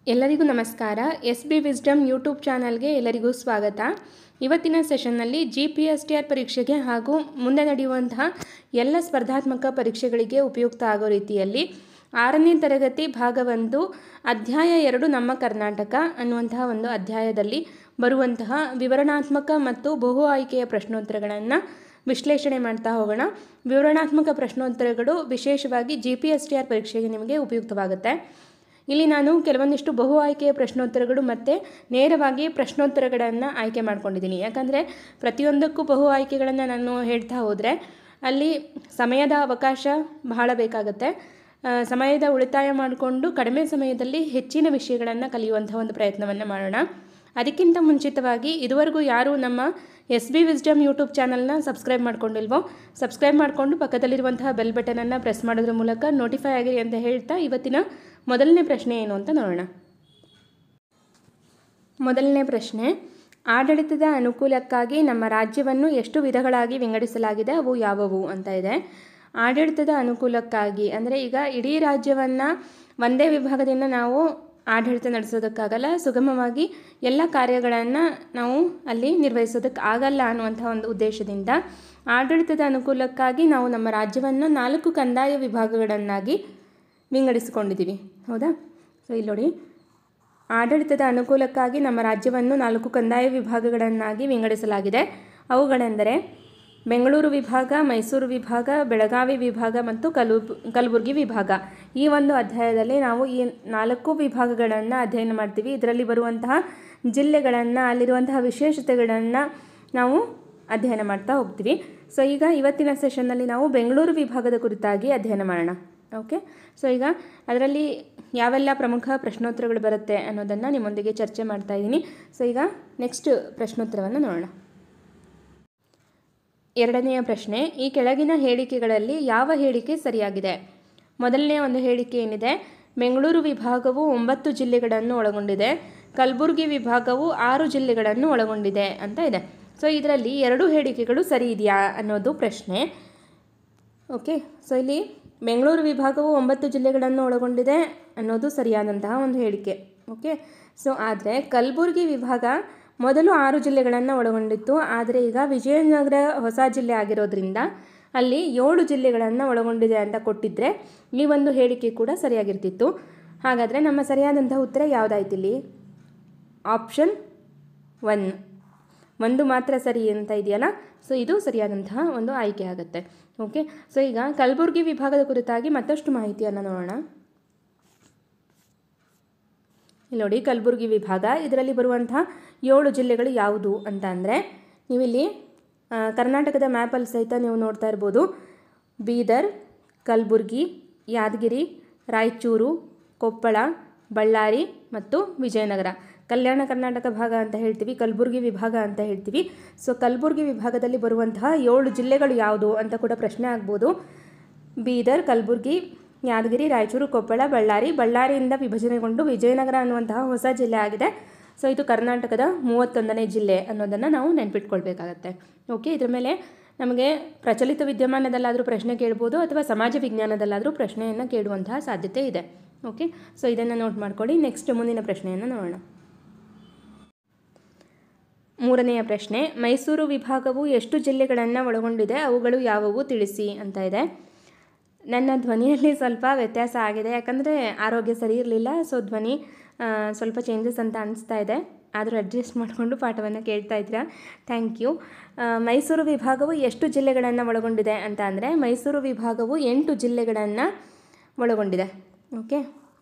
ಎಲ್ಲರಿಗೂ ನಮಸ್ಕಾರ. SB. Wisdom YouTube ಚಾನಲ್ಗೆ ಎಲ್ಲರಿಗೂ ಸ್ವಾಗತ. ಇವತ್ತಿನ ಸೆಷನ್ನಲ್ಲಿ Gpstr ಪರೀಕ್ಷೆಗೆ ಹಾಗೂ ಮುಂದೆ ನಡೆಯುವಂತಹ ಎಲ್ಲ ಸ್ಪರ್ಧಾತ್ಮಕ ಪರೀಕ್ಷೆಗಳಿಗೆ ಉಪಯುಕ್ತ ಆಗೋ ರೀತಿಯಲ್ಲಿ 6ನೇ ತರಗತಿ ಭಾಗ 1 ಅಧ್ಯಾಯ 2 ನಮ್ಮ ಕರ್ನಾಟಕ ಅನ್ನುವಂತಹ ಒಂದು ಅಧ್ಯಾಯದಲ್ಲಿ ಬರುವಂತಹ ವಿವರಣಾತ್ಮಕ ಮತ್ತು ಬಹು ಆಯ್ಕೆಯ ಪ್ರಶ್ನೋತ್ತರಗಳನ್ನು ವಿಶ್ಲೇಷಣೆ ಮಾಡ್ತಾ ಹೋಗೋಣ. ವಿವರಣಾತ್ಮಕ ಪ್ರಶ್ನೋತ್ತರಗಳು ವಿಶೇಷವಾಗಿ Gpstr ಪರೀಕ್ಷೆಗೆ ನಿಮಗೆ ಉಪಯುಕ್ತವಾಗುತ್ತೆ. ಇಲ್ಲಿ ನಾನು ಕೆಲವೊಂದಿಷ್ಟು ಬಹು ಆಯ್ಕೆಯ ಪ್ರಶ್ನೋತ್ತರಗಳು ಮತ್ತು ನೇರವಾಗಿ ಪ್ರಶ್ನೋತ್ತರಗಳನ್ನು ಆಯ್ಕೆ ಮಾಡ್ಕೊಂಡಿದ್ದೀನಿ. ಯಾಕಂದರೆ ಪ್ರತಿಯೊಂದಕ್ಕೂ ಬಹು ಆಯ್ಕೆಗಳನ್ನು ನಾನು ಹೇಳ್ತಾ ಹೋದರೆ ಅಲ್ಲಿ ಸಮಯದ ಅವಕಾಶ ಬಹಳ ಬೇಕಾಗುತ್ತೆ. ಸಮಯದ ಉಳಿತಾಯ ಮಾಡಿಕೊಂಡು ಕಡಿಮೆ ಸಮಯದಲ್ಲಿ ಹೆಚ್ಚಿನ ವಿಷಯಗಳನ್ನು ಕಲಿಯುವಂಥ ಒಂದು ಪ್ರಯತ್ನವನ್ನು ಮಾಡೋಣ. ಅದಕ್ಕಿಂತ ಮುಂಚಿತವಾಗಿ ಇದುವರೆಗೂ ಯಾರು ನಮ್ಮ ಎಸ್.ಬಿ. ವಿಸ್ಡಮ್ ಯೂಟ್ಯೂಬ್ ಚಾನಲ್ನ ಸಬ್ಸ್ಕ್ರೈಬ್ ಮಾಡ್ಕೊಂಡಿಲ್ವೋ ಸಬ್ಸ್ಕ್ರೈಬ್ ಮಾಡಿಕೊಂಡು ಪಕ್ಕದಲ್ಲಿರುವಂತಹ ಬೆಲ್ ಬಟನನ್ನು ಪ್ರೆಸ್ ಮಾಡೋದ್ರ ಮೂಲಕ ನೋಟಿಫೈ ಆಗಿರಿ ಅಂತ ಹೇಳ್ತಾ ಇವತ್ತಿನ ಮೊದಲನೇ ಪ್ರಶ್ನೆ ಏನು ಅಂತ ನೋಡೋಣ. ಮೊದಲನೇ ಪ್ರಶ್ನೆ, ಆಡಳಿತದ ಅನುಕೂಲಕ್ಕಾಗಿ ನಮ್ಮ ರಾಜ್ಯವನ್ನು ಎಷ್ಟು ವಿಧಗಳಾಗಿ ವಿಂಗಡಿಸಲಾಗಿದೆ, ಅವು ಯಾವುವು ಅಂತ ಇದೆ. ಆಡಳಿತದ ಅನುಕೂಲಕ್ಕಾಗಿ ಅಂದರೆ ಈಗ ಇಡೀ ರಾಜ್ಯವನ್ನು ಒಂದೇ ವಿಭಾಗದಿಂದ ನಾವು ಆಡಳಿತ ನಡೆಸೋದಕ್ಕಾಗಲ್ಲ, ಸುಗಮವಾಗಿ ಎಲ್ಲ ಕಾರ್ಯಗಳನ್ನು ನಾವು ಅಲ್ಲಿ ನಿರ್ವಹಿಸೋದಕ್ಕೆ ಆಗಲ್ಲ ಅನ್ನುವಂಥ ಒಂದು ಉದ್ದೇಶದಿಂದ ಆಡಳಿತದ ಅನುಕೂಲಕ್ಕಾಗಿ ನಾವು ನಮ್ಮ ರಾಜ್ಯವನ್ನು 4 ಕಂದಾಯ ವಿಭಾಗಗಳನ್ನಾಗಿ ವಿಂಗಡಿಸಿಕೊಂಡಿದ್ದೀವಿ. ಹೌದಾ? ಸೊ ಇಲ್ಲಿ ನೋಡಿ, ಆಡಳಿತದ ಅನುಕೂಲಕ್ಕಾಗಿ ನಮ್ಮ ರಾಜ್ಯವನ್ನು 4 ಕಂದಾಯ ವಿಭಾಗಗಳನ್ನಾಗಿ ವಿಂಗಡಿಸಲಾಗಿದೆ. ಅವುಗಳೆಂದರೆ ಬೆಂಗಳೂರು ವಿಭಾಗ, ಮೈಸೂರು ವಿಭಾಗ, ಬೆಳಗಾವಿ ವಿಭಾಗ ಮತ್ತು ಕಲಬುರಗಿ ವಿಭಾಗ. ಈ ಒಂದು ಅಧ್ಯಾಯದಲ್ಲಿ ನಾವು ಈ 4 ವಿಭಾಗಗಳನ್ನು ಅಧ್ಯಯನ ಮಾಡ್ತೀವಿ. ಇದರಲ್ಲಿ ಬರುವಂತಹ ಜಿಲ್ಲೆಗಳನ್ನು, ಅಲ್ಲಿರುವಂತಹ ವಿಶೇಷತೆಗಳನ್ನು ನಾವು ಅಧ್ಯಯನ ಮಾಡ್ತಾ ಹೋಗ್ತೀವಿ. ಸೊ ಈಗ ಇವತ್ತಿನ ಸೆಷನ್ನಲ್ಲಿ ನಾವು ಬೆಂಗಳೂರು ವಿಭಾಗದ ಕುರಿತಾಗಿ ಅಧ್ಯಯನ ಮಾಡೋಣ. ಓಕೆ, ಸೊ ಈಗ ಅದರಲ್ಲಿ ಯಾವೆಲ್ಲ ಪ್ರಮುಖ ಪ್ರಶ್ನೋತ್ತರಗಳು ಬರುತ್ತೆ ಅನ್ನೋದನ್ನು ನಿಮ್ಮೊಂದಿಗೆ ಚರ್ಚೆ ಮಾಡ್ತಾ ಇದ್ದೀನಿ. ಸೊ ಈಗ ನೆಕ್ಸ್ಟ್ ಪ್ರಶ್ನೋತ್ತರವನ್ನು ನೋಡೋಣ. ಎರಡನೆಯ ಪ್ರಶ್ನೆ, ಈ ಕೆಳಗಿನ ಹೇಳಿಕೆಗಳಲ್ಲಿ ಯಾವ ಹೇಳಿಕೆ ಸರಿಯಾಗಿದೆ? ಮೊದಲನೆಯ ಒಂದು ಹೇಳಿಕೆ ಏನಿದೆ, ಬೆಂಗಳೂರು ವಿಭಾಗವು 9 ಜಿಲ್ಲೆಗಳನ್ನು ಒಳಗೊಂಡಿದೆ, ಕಲಬುರಗಿ ವಿಭಾಗವು 6 ಜಿಲ್ಲೆಗಳನ್ನು ಒಳಗೊಂಡಿದೆ ಅಂತ ಇದೆ. ಸೊ ಇದರಲ್ಲಿ 2 ಹೇಳಿಕೆಗಳು ಸರಿ ಇದೆಯಾ ಅನ್ನೋದು ಪ್ರಶ್ನೆ. ಓಕೆ, ಸೊ ಇಲ್ಲಿ ಬೆಂಗಳೂರು ವಿಭಾಗವು 9 ಜಿಲ್ಲೆಗಳನ್ನು ಒಳಗೊಂಡಿದೆ ಅನ್ನೋದು ಸರಿಯಾದಂತಹ ಒಂದು ಹೇಳಿಕೆ. ಓಕೆ, ಸೊ ಆದರೆ ಕಲಬುರಗಿ ವಿಭಾಗ ಮೊದಲು 6 ಜಿಲ್ಲೆಗಳನ್ನು ಒಳಗೊಂಡಿತ್ತು, ಆದರೆ ಈಗ ವಿಜಯನಗರ ಹೊಸ ಜಿಲ್ಲೆ ಆಗಿರೋದ್ರಿಂದ ಅಲ್ಲಿ 7 ಜಿಲ್ಲೆಗಳನ್ನು ಒಳಗೊಂಡಿದೆ ಅಂತ ಕೊಟ್ಟಿದ್ದರೆ ಈ ಒಂದು ಹೇಳಿಕೆ ಕೂಡ ಸರಿಯಾಗಿರ್ತಿತ್ತು. ಹಾಗಾದರೆ ನಮ್ಮ ಸರಿಯಾದಂತಹ ಉತ್ತರ ಯಾವುದಾಯ್ತು ಇಲ್ಲಿ? ಆಪ್ಷನ್ 1 ಮಾತ್ರ ಸರಿ ಅಂತ ಇದೆಯಲ್ಲ, ಸೊ ಇದು ಸರಿಯಾದಂತಹ ಒಂದು ಆಯ್ಕೆ ಆಗುತ್ತೆ. ಓಕೆ, ಸೊ ಈಗ ಕಲಬುರಗಿ ವಿಭಾಗದ ಕುರಿತಾಗಿ ಮತ್ತಷ್ಟು ಮಾಹಿತಿಯನ್ನು ನೋಡೋಣ. ಇಲ್ಲಿ ನೋಡಿ, ಕಲಬುರಗಿ ವಿಭಾಗ, ಇದರಲ್ಲಿ ಬರುವಂತಹ 7 ಜಿಲ್ಲೆಗಳು ಯಾವುದು ಅಂತ ಅಂದರೆ ನೀವಿಲ್ಲಿ ಕರ್ನಾಟಕದ ಮ್ಯಾಪಲ್ಲಿ ಸಹಿತ ನೀವು ನೋಡ್ತಾ ಇರ್ಬೋದು. ಬೀದರ್, ಕಲಬುರಗಿ, ಯಾದಗಿರಿ, ರಾಯಚೂರು, ಕೊಪ್ಪಳ, ಬಳ್ಳಾರಿ ಮತ್ತು ವಿಜಯನಗರ. ಕಲ್ಯಾಣ ಕರ್ನಾಟಕ ಭಾಗ ಅಂತ ಹೇಳ್ತೀವಿ, ಕಲಬುರಗಿ ವಿಭಾಗ ಅಂತ ಹೇಳ್ತೀವಿ. ಸೊ ಕಲಬುರಗಿ ವಿಭಾಗದಲ್ಲಿ ಬರುವಂತಹ 7 ಜಿಲ್ಲೆಗಳು ಯಾವುದು ಅಂತ ಕೂಡ ಪ್ರಶ್ನೆ ಆಗ್ಬೋದು. ಬೀದರ್, ಕಲಬುರಗಿ, ಯಾದಗಿರಿ, ರಾಯಚೂರು, ಕೊಪ್ಪಳ, ಬಳ್ಳಾರಿಯಿಂದ ವಿಭಜನೆಗೊಂಡು ವಿಜಯನಗರ ಅನ್ನುವಂತಹ ಹೊಸ ಜಿಲ್ಲೆ ಆಗಿದೆ. ಸೊ ಇದು ಕರ್ನಾಟಕದ 31ನೇ ಜಿಲ್ಲೆ ಅನ್ನೋದನ್ನು ನಾವು ನೆನಪಿಟ್ಕೊಳ್ಬೇಕಾಗತ್ತೆ. ಓಕೆ, ಇದರ ಮೇಲೆ ನಮಗೆ ಪ್ರಚಲಿತ ವಿದ್ಯಮಾನದಲ್ಲಾದರೂ ಪ್ರಶ್ನೆ ಕೇಳ್ಬೋದು ಅಥವಾ ಸಮಾಜ ವಿಜ್ಞಾನದಲ್ಲಾದರೂ ಪ್ರಶ್ನೆಯನ್ನು ಕೇಳುವಂತಹ ಸಾಧ್ಯತೆ ಇದೆ. ಓಕೆ, ಸೊ ಇದನ್ನು ನೋಟ್ ಮಾಡ್ಕೊಳ್ಳಿ. ನೆಕ್ಸ್ಟ್ ಮುಂದಿನ ಪ್ರಶ್ನೆಯನ್ನು ನೋಡೋಣ. 3ನೆಯ ಪ್ರಶ್ನೆ, ಮೈಸೂರು ವಿಭಾಗವು ಎಷ್ಟು ಜಿಲ್ಲೆಗಳನ್ನು ಒಳಗೊಂಡಿದೆ, ಅವುಗಳು ಯಾವುವು ತಿಳಿಸಿ ಅಂತ ಇದೆ. ನನ್ನ ಧ್ವನಿಯಲ್ಲಿ ಸ್ವಲ್ಪ ವ್ಯತ್ಯಾಸ ಆಗಿದೆ, ಯಾಕಂದರೆ ಆರೋಗ್ಯ ಸರಿ ಇರಲಿಲ್ಲ. ಸೊ ಧ್ವನಿ ಸ್ವಲ್ಪ ಚೇಂಜಸ್ ಅಂತ ಅನಿಸ್ತಾ ಇದೆ, ಆದರೂ ಅಡ್ಜಸ್ಟ್ ಮಾಡಿಕೊಂಡು ಪಾಠವನ್ನು ಕೇಳ್ತಾ ಇದ್ದೀರಾ, ಥ್ಯಾಂಕ್ ಯು. ಮೈಸೂರು ವಿಭಾಗವು ಎಷ್ಟು ಜಿಲ್ಲೆಗಳನ್ನು ಒಳಗೊಂಡಿದೆ ಅಂತ ಅಂದರೆ ಮೈಸೂರು ವಿಭಾಗವು 8 ಜಿಲ್ಲೆಗಳನ್ನು ಒಳಗೊಂಡಿದೆ. ಓಕೆ,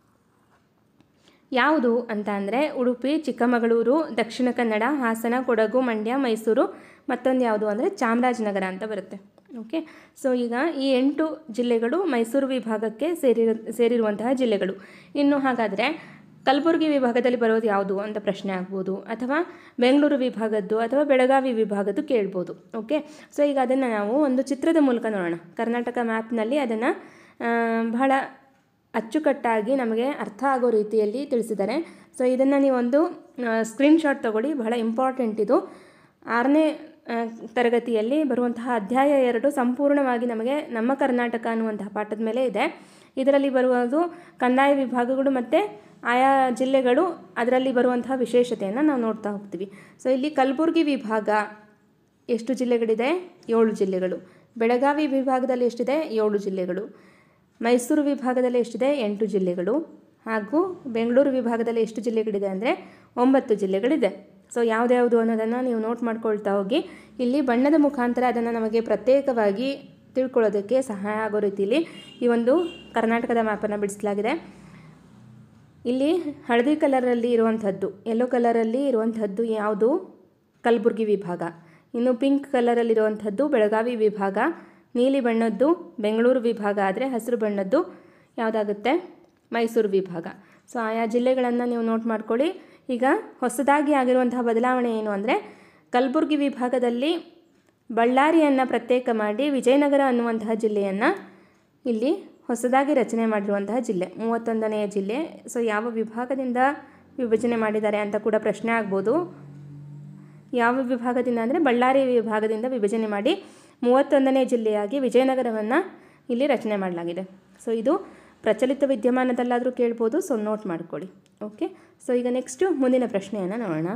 ಯಾವುದು ಅಂತ ಅಂದರೆ ಉಡುಪಿ, ಚಿಕ್ಕಮಗಳೂರು, ದಕ್ಷಿಣ ಕನ್ನಡ, ಹಾಸನ, ಕೊಡಗು, ಮಂಡ್ಯ, ಮೈಸೂರು, ಮತ್ತೊಂದು ಯಾವುದು ಅಂದರೆ ಚಾಮರಾಜನಗರ ಅಂತ ಬರುತ್ತೆ. ಓಕೆ, ಸೊ ಈಗ ಈ 8 ಜಿಲ್ಲೆಗಳು ಮೈಸೂರು ವಿಭಾಗಕ್ಕೆ ಸೇರಿರುವಂತಹ ಜಿಲ್ಲೆಗಳು. ಇನ್ನು ಹಾಗಾದರೆ ಕಲಬುರಗಿ ವಿಭಾಗದಲ್ಲಿ ಬರೋದು ಯಾವುದು ಅಂತ ಪ್ರಶ್ನೆ ಆಗ್ಬೋದು, ಅಥವಾ ಬೆಂಗಳೂರು ವಿಭಾಗದ್ದು ಅಥವಾ ಬೆಳಗಾವಿ ವಿಭಾಗದ್ದು ಕೇಳ್ಬೋದು. ಓಕೆ, ಸೊ ಈಗ ಅದನ್ನು ನಾವು ಒಂದು ಚಿತ್ರದ ಮೂಲಕ ನೋಡೋಣ. ಕರ್ನಾಟಕ ಮ್ಯಾಪ್ನಲ್ಲಿ ಅದನ್ನು ಬಹಳ ಅಚ್ಚುಕಟ್ಟಾಗಿ ನಮಗೆ ಅರ್ಥ ಆಗೋ ರೀತಿಯಲ್ಲಿ ತಿಳಿಸಿದ್ದಾರೆ. ಸೊ ಇದನ್ನು ನೀವೊಂದು ಸ್ಕ್ರೀನ್ಶಾಟ್ ತಗೊಳ್ಳಿ, ಬಹಳ ಇಂಪಾರ್ಟೆಂಟ್ ಇದು. 6ನೇ ತರಗತಿಯಲ್ಲಿ ಬರುವಂತಹ ಅಧ್ಯಾಯ 2 ಸಂಪೂರ್ಣವಾಗಿ ನಮಗೆ ನಮ್ಮ ಕರ್ನಾಟಕ ಅನ್ನುವಂತಹ ಪಾಠದ ಮೇಲೆ ಇದೆ. ಇದರಲ್ಲಿ ಬರುವುದು ಕಂದಾಯ ವಿಭಾಗಗಳು ಮತ್ತು ಆಯಾ ಜಿಲ್ಲೆಗಳು ಅದರಲ್ಲಿ ಬರುವಂತಹ ವಿಶೇಷತೆಯನ್ನು ನಾವು ನೋಡ್ತಾ ಹೋಗ್ತೀವಿ. ಸೊ ಇಲ್ಲಿ ಕಲಬುರಗಿ ವಿಭಾಗ ಎಷ್ಟು ಜಿಲ್ಲೆಗಳಿದೆ? 7 ಜಿಲ್ಲೆಗಳು. ಬೆಳಗಾವಿ ವಿಭಾಗದಲ್ಲಿ ಎಷ್ಟಿದೆ? 7 ಜಿಲ್ಲೆಗಳು. ಮೈಸೂರು ವಿಭಾಗದಲ್ಲಿ ಎಷ್ಟಿದೆ? 8 ಜಿಲ್ಲೆಗಳು. ಹಾಗೂ ಬೆಂಗಳೂರು ವಿಭಾಗದಲ್ಲಿ ಎಷ್ಟು ಜಿಲ್ಲೆಗಳಿದೆ ಅಂದರೆ 9 ಜಿಲ್ಲೆಗಳಿದೆ. ಸೊ ಯಾವುದ್ಯಾವುದು ಅನ್ನೋದನ್ನು ನೀವು ನೋಟ್ ಮಾಡ್ಕೊಳ್ತಾ ಹೋಗಿ. ಇಲ್ಲಿ ಬಣ್ಣದ ಮುಖಾಂತರ ಅದನ್ನು ನಮಗೆ ಪ್ರತ್ಯೇಕವಾಗಿ ತಿಳ್ಕೊಳ್ಳೋದಕ್ಕೆ ಸಹಾಯ ಆಗೋ ರೀತಿಯಲ್ಲಿ ಈ ಒಂದು ಕರ್ನಾಟಕದ ಮ್ಯಾಪನ್ನು ಬಿಡಿಸಲಾಗಿದೆ. ಇಲ್ಲಿ ಹಳದಿ ಕಲರಲ್ಲಿ ಇರುವಂಥದ್ದು, ಯೆಲ್ಲೋ ಕಲರಲ್ಲಿ ಇರುವಂಥದ್ದು ಯಾವುದು? ಕಲಬುರಗಿ ವಿಭಾಗ. ಇನ್ನು ಪಿಂಕ್ ಕಲರಲ್ಲಿರುವಂಥದ್ದು ಬೆಳಗಾವಿ ವಿಭಾಗ. ನೀಲಿ ಬಣ್ಣದ್ದು ಬೆಂಗಳೂರು ವಿಭಾಗ ಆದರೆ ಹಸಿರು ಬಣ್ಣದ್ದು ಯಾವುದಾಗುತ್ತೆ? ಮೈಸೂರು ವಿಭಾಗ. ಸೊ ಆಯಾ ಜಿಲ್ಲೆಗಳನ್ನು ನೀವು ನೋಟ್ ಮಾಡ್ಕೊಳ್ಳಿ. ಈಗ ಹೊಸದಾಗಿ ಆಗಿರುವಂತಹ ಬದಲಾವಣೆ ಏನು ಅಂದರೆ ಕಲಬುರಗಿ ವಿಭಾಗದಲ್ಲಿ ಬಳ್ಳಾರಿಯನ್ನು ಪ್ರತ್ಯೇಕ ಮಾಡಿ ವಿಜಯನಗರ ಅನ್ನುವಂತಹ ಜಿಲ್ಲೆಯನ್ನು ಇಲ್ಲಿ ಹೊಸದಾಗಿ ರಚನೆ ಮಾಡಿರುವಂತಹ ಜಿಲ್ಲೆ, 31ನೆಯ ಜಿಲ್ಲೆ. ಸೊ ಯಾವ ವಿಭಾಗದಿಂದ ವಿಭಜನೆ ಮಾಡಿದ್ದಾರೆ ಅಂತ ಕೂಡ ಪ್ರಶ್ನೆ ಆಗ್ಬೋದು. ಯಾವ ವಿಭಾಗದಿಂದ ಅಂದರೆ ಬಳ್ಳಾರಿ ವಿಭಾಗದಿಂದ ವಿಭಜನೆ ಮಾಡಿ 31ನೇ ಜಿಲ್ಲೆಯಾಗಿ ವಿಜಯನಗರವನ್ನು ಇಲ್ಲಿ ರಚನೆ ಮಾಡಲಾಗಿದೆ. ಸೊ ಇದು ಪ್ರಚಲಿತ ವಿದ್ಯಮಾನದಲ್ಲಾದರೂ ಕೇಳ್ಬೋದು. ಸೊ ನೋಟ್ ಮಾಡ್ಕೊಳ್ಳಿ. ಓಕೆ. ಸೊ ಈಗ ನೆಕ್ಸ್ಟು ಮುಂದಿನ ಪ್ರಶ್ನೆಯನ್ನು ನೋಡೋಣ.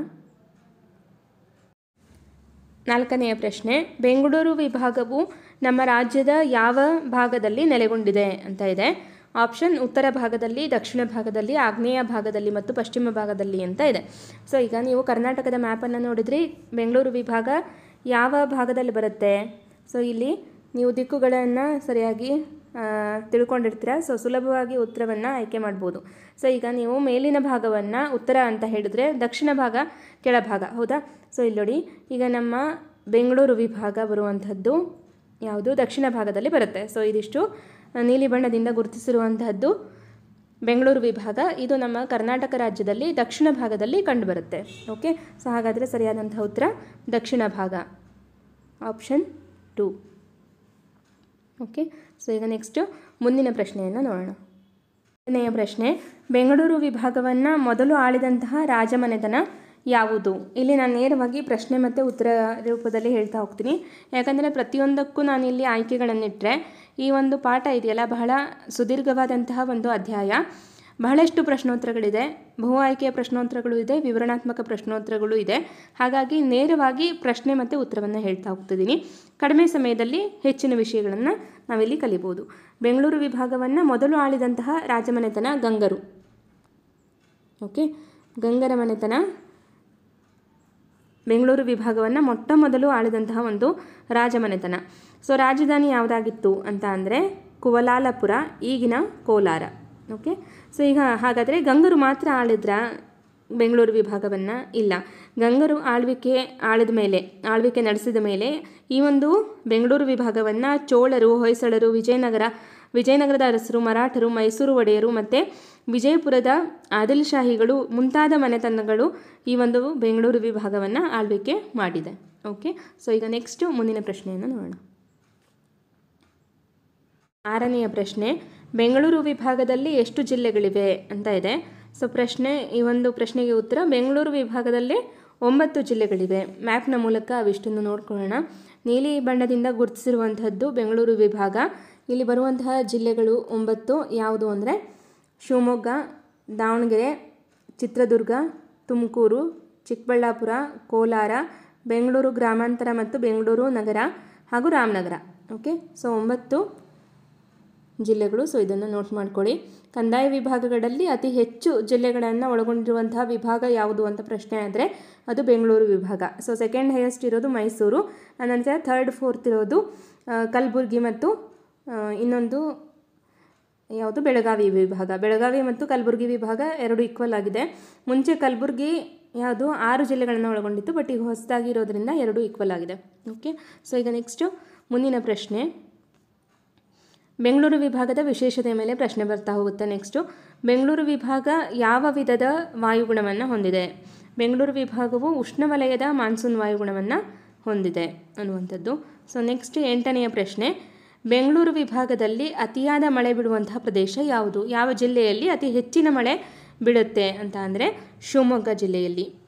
4ನೆಯ ಪ್ರಶ್ನೆ, ಬೆಂಗಳೂರು ವಿಭಾಗವು ನಮ್ಮ ರಾಜ್ಯದ ಯಾವ ಭಾಗದಲ್ಲಿ ನೆಲೆಗೊಂಡಿದೆ ಅಂತ ಇದೆ. ಆಪ್ಷನ್ ಉತ್ತರ ಭಾಗದಲ್ಲಿ, ದಕ್ಷಿಣ ಭಾಗದಲ್ಲಿ, ಆಗ್ನೇಯ ಭಾಗದಲ್ಲಿ ಮತ್ತು ಪಶ್ಚಿಮ ಭಾಗದಲ್ಲಿ ಅಂತ ಇದೆ. ಸೊ ಈಗ ನೀವು ಕರ್ನಾಟಕದ ಮ್ಯಾಪನ್ನು ನೋಡಿದ್ರಿ, ಬೆಂಗಳೂರು ವಿಭಾಗ ಯಾವ ಭಾಗದಲ್ಲಿ ಬರುತ್ತೆ? ಸೊ ಇಲ್ಲಿ ನೀವು ದಿಕ್ಕುಗಳನ್ನು ಸರಿಯಾಗಿ ತಿಳ್ಕೊಂಡಿರ್ತೀರ. ಸೊ ಸುಲಭವಾಗಿ ಉತ್ತರವನ್ನು ಆಯ್ಕೆ ಮಾಡ್ಬೋದು. ಸೊ ಈಗ ನೀವು ಮೇಲಿನ ಭಾಗವನ್ನು ಉತ್ತರ ಅಂತ ಹೇಳಿದ್ರೆ ದಕ್ಷಿಣ ಭಾಗ ಕೆಳಭಾಗ, ಹೌದಾ? ಸೊ ಇಲ್ಲಿ ನೋಡಿ, ಈಗ ನಮ್ಮ ಬೆಂಗಳೂರು ವಿಭಾಗ ಬರುವಂಥದ್ದು ಯಾವುದು? ದಕ್ಷಿಣ ಭಾಗದಲ್ಲಿ ಬರುತ್ತೆ. ಸೊ ಇದಿಷ್ಟು ನೀಲಿ ಬಣ್ಣದಿಂದ ಗುರುತಿಸಿರುವಂತಹದ್ದು ಬೆಂಗಳೂರು ವಿಭಾಗ. ಇದು ನಮ್ಮ ಕರ್ನಾಟಕ ರಾಜ್ಯದಲ್ಲಿ ದಕ್ಷಿಣ ಭಾಗದಲ್ಲಿ ಕಂಡುಬರುತ್ತೆ. ಓಕೆ. ಸೊ ಹಾಗಾದರೆ ಸರಿಯಾದಂತಹ ಉತ್ತರ ದಕ್ಷಿಣ ಭಾಗ, ಆಪ್ಷನ್ 2. ಓಕೆ. ಸೊ ಈಗ ನೆಕ್ಸ್ಟು ಮುಂದಿನ ಪ್ರಶ್ನೆಯನ್ನು ನೋಡೋಣ. ಮೊದಲನೆಯ ಪ್ರಶ್ನೆ, ಬೆಂಗಳೂರು ವಿಭಾಗವನ್ನು ಮೊದಲು ಆಳಿದಂತಹ ರಾಜಮನೆತನ ಯಾವುದು? ಇಲ್ಲಿ ನಾನು ನೇರವಾಗಿ ಪ್ರಶ್ನೆ ಮತ್ತು ಉತ್ತರ ರೂಪದಲ್ಲಿ ಹೇಳ್ತಾ ಹೋಗ್ತೀನಿ. ಯಾಕಂದರೆ ಪ್ರತಿಯೊಂದಕ್ಕೂ ನಾನು ಇಲ್ಲಿ ಆಯ್ಕೆಗಳನ್ನಿಟ್ಟರೆ ಈ ಒಂದು ಪಾಠ ಇದೆಯಲ್ಲ ಬಹಳ ಸುದೀರ್ಘವಾದಂತಹ ಒಂದು ಅಧ್ಯಾಯ. ಬಹಳಷ್ಟು ಪ್ರಶ್ನೋತ್ತರಗಳಿದೆ, ಬಹು ಆಯ್ಕೆಯ ಪ್ರಶ್ನೋತ್ತರಗಳು ಇದೆ, ವಿವರಣಾತ್ಮಕ ಪ್ರಶ್ನೋತ್ತರಗಳು ಇದೆ. ಹಾಗಾಗಿ ನೇರವಾಗಿ ಪ್ರಶ್ನೆ ಮತ್ತು ಉತ್ತರವನ್ನು ಹೇಳ್ತಾ ಹೋಗ್ತಿದ್ದೀನಿ. ಕಡಿಮೆ ಸಮಯದಲ್ಲಿ ಹೆಚ್ಚಿನ ವಿಷಯಗಳನ್ನು ನಾವಿಲ್ಲಿ ಕಲಿಬೋದು. ಬೆಂಗಳೂರು ವಿಭಾಗವನ್ನು ಮೊದಲು ಆಳಿದಂತಹ ರಾಜಮನೆತನ ಗಂಗರು. ಓಕೆ. ಗಂಗರ ಮನೆತನ ಬೆಂಗಳೂರು ವಿಭಾಗವನ್ನು ಮೊಟ್ಟ ಮೊದಲು ಆಳಿದಂತಹ ಒಂದು ರಾಜಮನೆತನ. ಸೊ ರಾಜಧಾನಿ ಯಾವುದಾಗಿತ್ತು ಅಂತ ಅಂದರೆ ಕುವಲಾಲಪುರ, ಈಗಿನ ಕೋಲಾರ. ಓಕೆ. ಸೊ ಈಗ ಹಾಗಾದರೆ ಗಂಗರು ಮಾತ್ರ ಆಳಿದ್ರ ಬೆಂಗಳೂರು ವಿಭಾಗವನ್ನು? ಇಲ್ಲ. ಗಂಗರು ಆಳ್ವಿಕೆ ನಡೆಸಿದ ಮೇಲೆ ಈ ಒಂದು ಬೆಂಗಳೂರು ವಿಭಾಗವನ್ನು ಚೋಳರು, ಹೊಯ್ಸಳರು, ವಿಜಯನಗರದ ಅರಸರು, ಮರಾಠರು, ಮೈಸೂರು ಒಡೆಯರು ಮತ್ತು ವಿಜಯಪುರದ ಆದಿಲ್ಶಾಹಿಗಳು ಮುಂತಾದ ಮನೆತನಗಳು ಈ ಒಂದು ಬೆಂಗಳೂರು ವಿಭಾಗವನ್ನು ಆಳ್ವಿಕೆ ಮಾಡಿದೆ. ಓಕೆ. ಸೊ ಈಗ ನೆಕ್ಸ್ಟು ಮುಂದಿನ ಪ್ರಶ್ನೆಯನ್ನು ನೋಡೋಣ. 6ನೆಯ ಪ್ರಶ್ನೆ, ಬೆಂಗಳೂರು ವಿಭಾಗದಲ್ಲಿ ಎಷ್ಟು ಜಿಲ್ಲೆಗಳಿವೆ ಅಂತ ಇದೆ. ಸೊ ಈ ಒಂದು ಪ್ರಶ್ನೆಗೆ ಉತ್ತರ ಬೆಂಗಳೂರು ವಿಭಾಗದಲ್ಲಿ 9 ಜಿಲ್ಲೆಗಳಿವೆ. ಮ್ಯಾಪ್ನ ಮೂಲಕ ಅವಿಷ್ಟನ್ನು ನೋಡ್ಕೊಳ್ಳೋಣ. ನೀಲಿ ಬಣ್ಣದಿಂದ ಗುರುತಿಸಿರುವಂಥದ್ದು ಬೆಂಗಳೂರು ವಿಭಾಗ. ಇಲ್ಲಿ ಬರುವಂತಹ ಜಿಲ್ಲೆಗಳು 9 ಯಾವುದು ಅಂದರೆ ಶಿವಮೊಗ್ಗ, ದಾವಣಗೆರೆ, ಚಿತ್ರದುರ್ಗ, ತುಮಕೂರು, ಚಿಕ್ಕಬಳ್ಳಾಪುರ, ಕೋಲಾರ, ಬೆಂಗಳೂರು ಗ್ರಾಮಾಂತರ ಮತ್ತು ಬೆಂಗಳೂರು ನಗರ ಹಾಗೂ ರಾಮನಗರ. ಓಕೆ. ಸೊ 9 ಜಿಲ್ಲೆಗಳು. ಸೊ ಇದನ್ನು ನೋಟ್ ಮಾಡ್ಕೊಳ್ಳಿ. ಕಂದಾಯ ವಿಭಾಗಗಳಲ್ಲಿ ಅತಿ ಹೆಚ್ಚು ಜಿಲ್ಲೆಗಳನ್ನು ಒಳಗೊಂಡಿರುವಂತಹ ವಿಭಾಗ ಯಾವುದು ಅಂತ ಪ್ರಶ್ನೆ ಆದರೆ ಅದು ಬೆಂಗಳೂರು ವಿಭಾಗ. ಸೊ ಸೆಕೆಂಡ್ ಹೈಯೆಸ್ಟ್ ಇರೋದು ಮೈಸೂರು, ಅನಂತರ 3rd 4th ಇರೋದು ಕಲಬುರಗಿ ಮತ್ತು ಇನ್ನೊಂದು ಯಾವುದು ಬೆಳಗಾವಿ ವಿಭಾಗ. ಬೆಳಗಾವಿ ಮತ್ತು ಕಲಬುರಗಿ ವಿಭಾಗ 2 ಈಕ್ವಲ್ ಆಗಿದೆ. ಮುಂಚೆ ಕಲಬುರಗಿ ಯಾವುದು 6 ಜಿಲ್ಲೆಗಳನ್ನು ಒಳಗೊಂಡಿತ್ತು, ಬಟ್ ಈಗ ಹೊಸದಾಗಿ ಇರೋದ್ರಿಂದ 2 ಈಕ್ವಲ್ ಆಗಿದೆ. ಓಕೆ. ಸೊ ಈಗ ನೆಕ್ಸ್ಟು ಮುಂದಿನ ಪ್ರಶ್ನೆ, ಬೆಂಗಳೂರು ವಿಭಾಗದ ವಿಶೇಷತೆಯ ಮೇಲೆ ಪ್ರಶ್ನೆ ಬರ್ತಾ ಹೋಗುತ್ತೆ. ನೆಕ್ಸ್ಟು ಬೆಂಗಳೂರು ವಿಭಾಗ ಯಾವ ವಿಧದ ವಾಯುಗುಣವನ್ನು ಹೊಂದಿದೆ? ಬೆಂಗಳೂರು ವಿಭಾಗವು ಉಷ್ಣವಲಯದ ಮಾನ್ಸೂನ್ ವಾಯುಗುಣವನ್ನು ಹೊಂದಿದೆ ಅನ್ನುವಂಥದ್ದು. ಸೊ ನೆಕ್ಸ್ಟ್ 8ನೆಯ ಪ್ರಶ್ನೆ, ಬೆಂಗಳೂರು ವಿಭಾಗದಲ್ಲಿ ಅತಿಯಾದ ಮಳೆ ಬಿಡುವಂತಹ ಪ್ರದೇಶ ಯಾವುದು? ಯಾವ ಜಿಲ್ಲೆಯಲ್ಲಿ ಅತಿ ಹೆಚ್ಚಿನ ಮಳೆ ಬೀಳುತ್ತೆ ಅಂತ ಅಂದರೆ ಶಿವಮೊಗ್ಗ ಜಿಲ್ಲೆಯಲ್ಲಿ.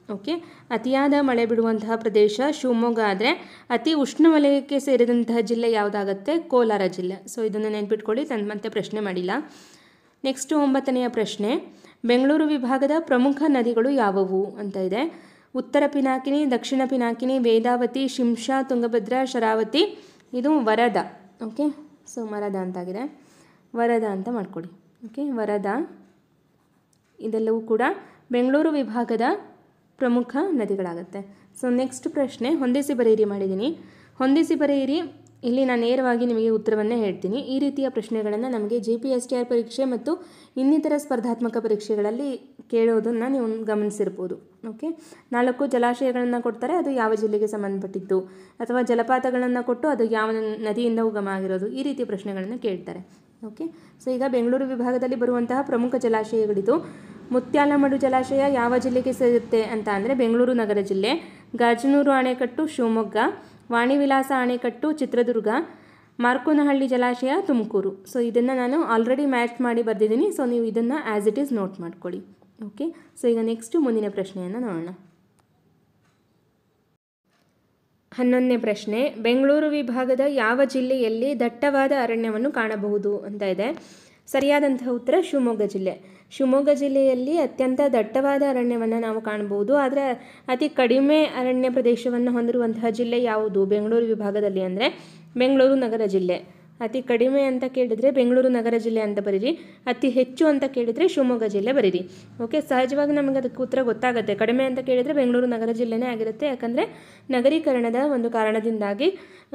ಓಕೆ, ಅತಿಯಾದ ಮಳೆ ಬಿಡುವಂತಹ ಪ್ರದೇಶ ಶಿವಮೊಗ್ಗ ಆದರೆ ಅತಿ ಉಷ್ಣವಲಯಕ್ಕೆ ಸೇರಿದಂತಹ ಜಿಲ್ಲೆ ಯಾವುದಾಗುತ್ತೆ? ಕೋಲಾರ ಜಿಲ್ಲೆ. ಸೊ ಇದನ್ನು ನೆನ್ಪಿಟ್ಕೊಳ್ಳಿ, ಮತ್ತೆ ಪ್ರಶ್ನೆ ಮಾಡಿಲ್ಲ. ನೆಕ್ಸ್ಟು 9ನೆಯ ಪ್ರಶ್ನೆ, ಬೆಂಗಳೂರು ವಿಭಾಗದ ಪ್ರಮುಖ ನದಿಗಳು ಯಾವುವು ಅಂತ ಇದೆ. ಉತ್ತರ ಪಿನಾಕಿನಿ, ದಕ್ಷಿಣ ಪಿನಾಕಿನಿ, ವೇದಾವತಿ, ಶಿಂಷಾ, ತುಂಗಭದ್ರಾ, ಶರಾವತಿ. ಇದು ವರದಾ. ಓಕೆ, ಸೊ ವರದಾ ಅಂತಾಗಿದೆ, ವರದಾ ಅಂತ ಮಾಡ್ಕೊಳ್ಳಿ. ಓಕೆ, ವರದಾ ಇದೆಲ್ಲವೂ ಕೂಡ ಬೆಂಗಳೂರು ವಿಭಾಗದ ಪ್ರಮುಖ ನದಿಗಳಾಗುತ್ತೆ. ಸೊ ನೆಕ್ಸ್ಟ್ ಪ್ರಶ್ನೆ, ಹೊಂದಿಸಿ ಬರೆಯಿರಿ ಮಾಡಿದ್ದೀನಿ. ಹೊಂದಿಸಿ ಬರೆಯಿರಿ, ಇಲ್ಲಿ ನಾನು ನೇರವಾಗಿ ನಿಮಗೆ ಉತ್ತರವನ್ನೇ ಹೇಳ್ತೀನಿ. ಈ ರೀತಿಯ ಪ್ರಶ್ನೆಗಳನ್ನು ನಮಗೆ Gpstr ಪರೀಕ್ಷೆ ಮತ್ತು ಇನ್ನಿತರ ಸ್ಪರ್ಧಾತ್ಮಕ ಪರೀಕ್ಷೆಗಳಲ್ಲಿ ಕೇಳೋದನ್ನು ನೀವು ಗಮನಿಸಿರ್ಬೋದು. ಓಕೆ, 4 ಜಲಾಶಯಗಳನ್ನು ಕೊಡ್ತಾರೆ, ಅದು ಯಾವ ಜಿಲ್ಲೆಗೆ ಸಂಬಂಧಪಟ್ಟಿದ್ದು, ಅಥವಾ ಜಲಪಾತಗಳನ್ನು ಕೊಟ್ಟು ಅದು ಯಾವ ನದಿಯಿಂದ ಉಗಮ ಆಗಿರೋದು, ಈ ರೀತಿಯ ಪ್ರಶ್ನೆಗಳನ್ನು ಕೇಳ್ತಾರೆ. ಓಕೆ, ಸೊ ಈಗ ಬೆಂಗಳೂರು ವಿಭಾಗದಲ್ಲಿ ಬರುವಂತಹ ಪ್ರಮುಖ ಜಲಾಶಯಗಳಿದು. ಮುತ್ಯಾಲಮಡು ಜಲಾಶಯ ಯಾವ ಜಿಲ್ಲೆಗೆ ಸೇರುತ್ತೆ ಅಂತ ಅಂದರೆ ಬೆಂಗಳೂರು ನಗರ ಜಿಲ್ಲೆ. ಗಾಜನೂರು ಅಣೆಕಟ್ಟು ಶಿವಮೊಗ್ಗ, ವಾಣಿವಿಲಾಸ ಅಣೆಕಟ್ಟು ಚಿತ್ರದುರ್ಗ, ಮಾರ್ಕೋನಹಳ್ಳಿ ಜಲಾಶಯ ತುಮಕೂರು. ಸೊ ಇದನ್ನು ನಾನು ಆಲ್ರೆಡಿ ಮ್ಯಾಚ್ ಮಾಡಿ ಬರೆದಿದ್ದೀನಿ. ಸೊ ನೀವು ಇದನ್ನು ಆ್ಯಸ್ ಇಟ್ ಈಸ್ ನೋಟ್ ಮಾಡ್ಕೊಳ್ಳಿ. ಓಕೆ, ಸೊ ಈಗ ನೆಕ್ಸ್ಟು ಮುಂದಿನ ಪ್ರಶ್ನೆಯನ್ನು ನೋಡೋಣ. 11ನೇ ಪ್ರಶ್ನೆ, ಬೆಂಗಳೂರು ವಿಭಾಗದ ಯಾವ ಜಿಲ್ಲೆಯಲ್ಲಿ ದಟ್ಟವಾದ ಅರಣ್ಯವನ್ನು ಕಾಣಬಹುದು ಅಂತ ಇದೆ. ಸರಿಯಾದಂತಹ ಉತ್ತರ ಶಿವಮೊಗ್ಗ ಜಿಲ್ಲೆ. ಶಿವಮೊಗ್ಗ ಜಿಲ್ಲೆಯಲ್ಲಿ ಅತ್ಯಂತ ದಟ್ಟವಾದ ಅರಣ್ಯವನ್ನು ನಾವು ಕಾಣಬಹುದು. ಆದರೆ ಅತಿ ಕಡಿಮೆ ಅರಣ್ಯ ಪ್ರದೇಶವನ್ನು ಹೊಂದಿರುವಂತಹ ಜಿಲ್ಲೆ ಯಾವುದು ಬೆಂಗಳೂರು ವಿಭಾಗದಲ್ಲಿ ಅಂದರೆ ಬೆಂಗಳೂರು ನಗರ ಜಿಲ್ಲೆ. ಅತಿ ಕಡಿಮೆ ಅಂತ ಕೇಳಿದರೆ ಬೆಂಗಳೂರು ನಗರ ಜಿಲ್ಲೆ ಅಂತ ಬರೀರಿ, ಅತಿ ಹೆಚ್ಚು ಅಂತ ಕೇಳಿದರೆ ಶಿವಮೊಗ್ಗ ಜಿಲ್ಲೆ ಬರೀರಿ. ಓಕೆ, ಸಹಜವಾಗಿ ನಮಗೆ ಅದಕ್ಕೆ ಉತ್ತರ ಗೊತ್ತಾಗುತ್ತೆ. ಕಡಿಮೆ ಅಂತ ಕೇಳಿದರೆ ಬೆಂಗಳೂರು ನಗರ ಜಿಲ್ಲೆನೇ ಆಗಿರುತ್ತೆ, ಯಾಕಂದರೆ ನಗರೀಕರಣದ ಒಂದು ಕಾರಣದಿಂದಾಗಿ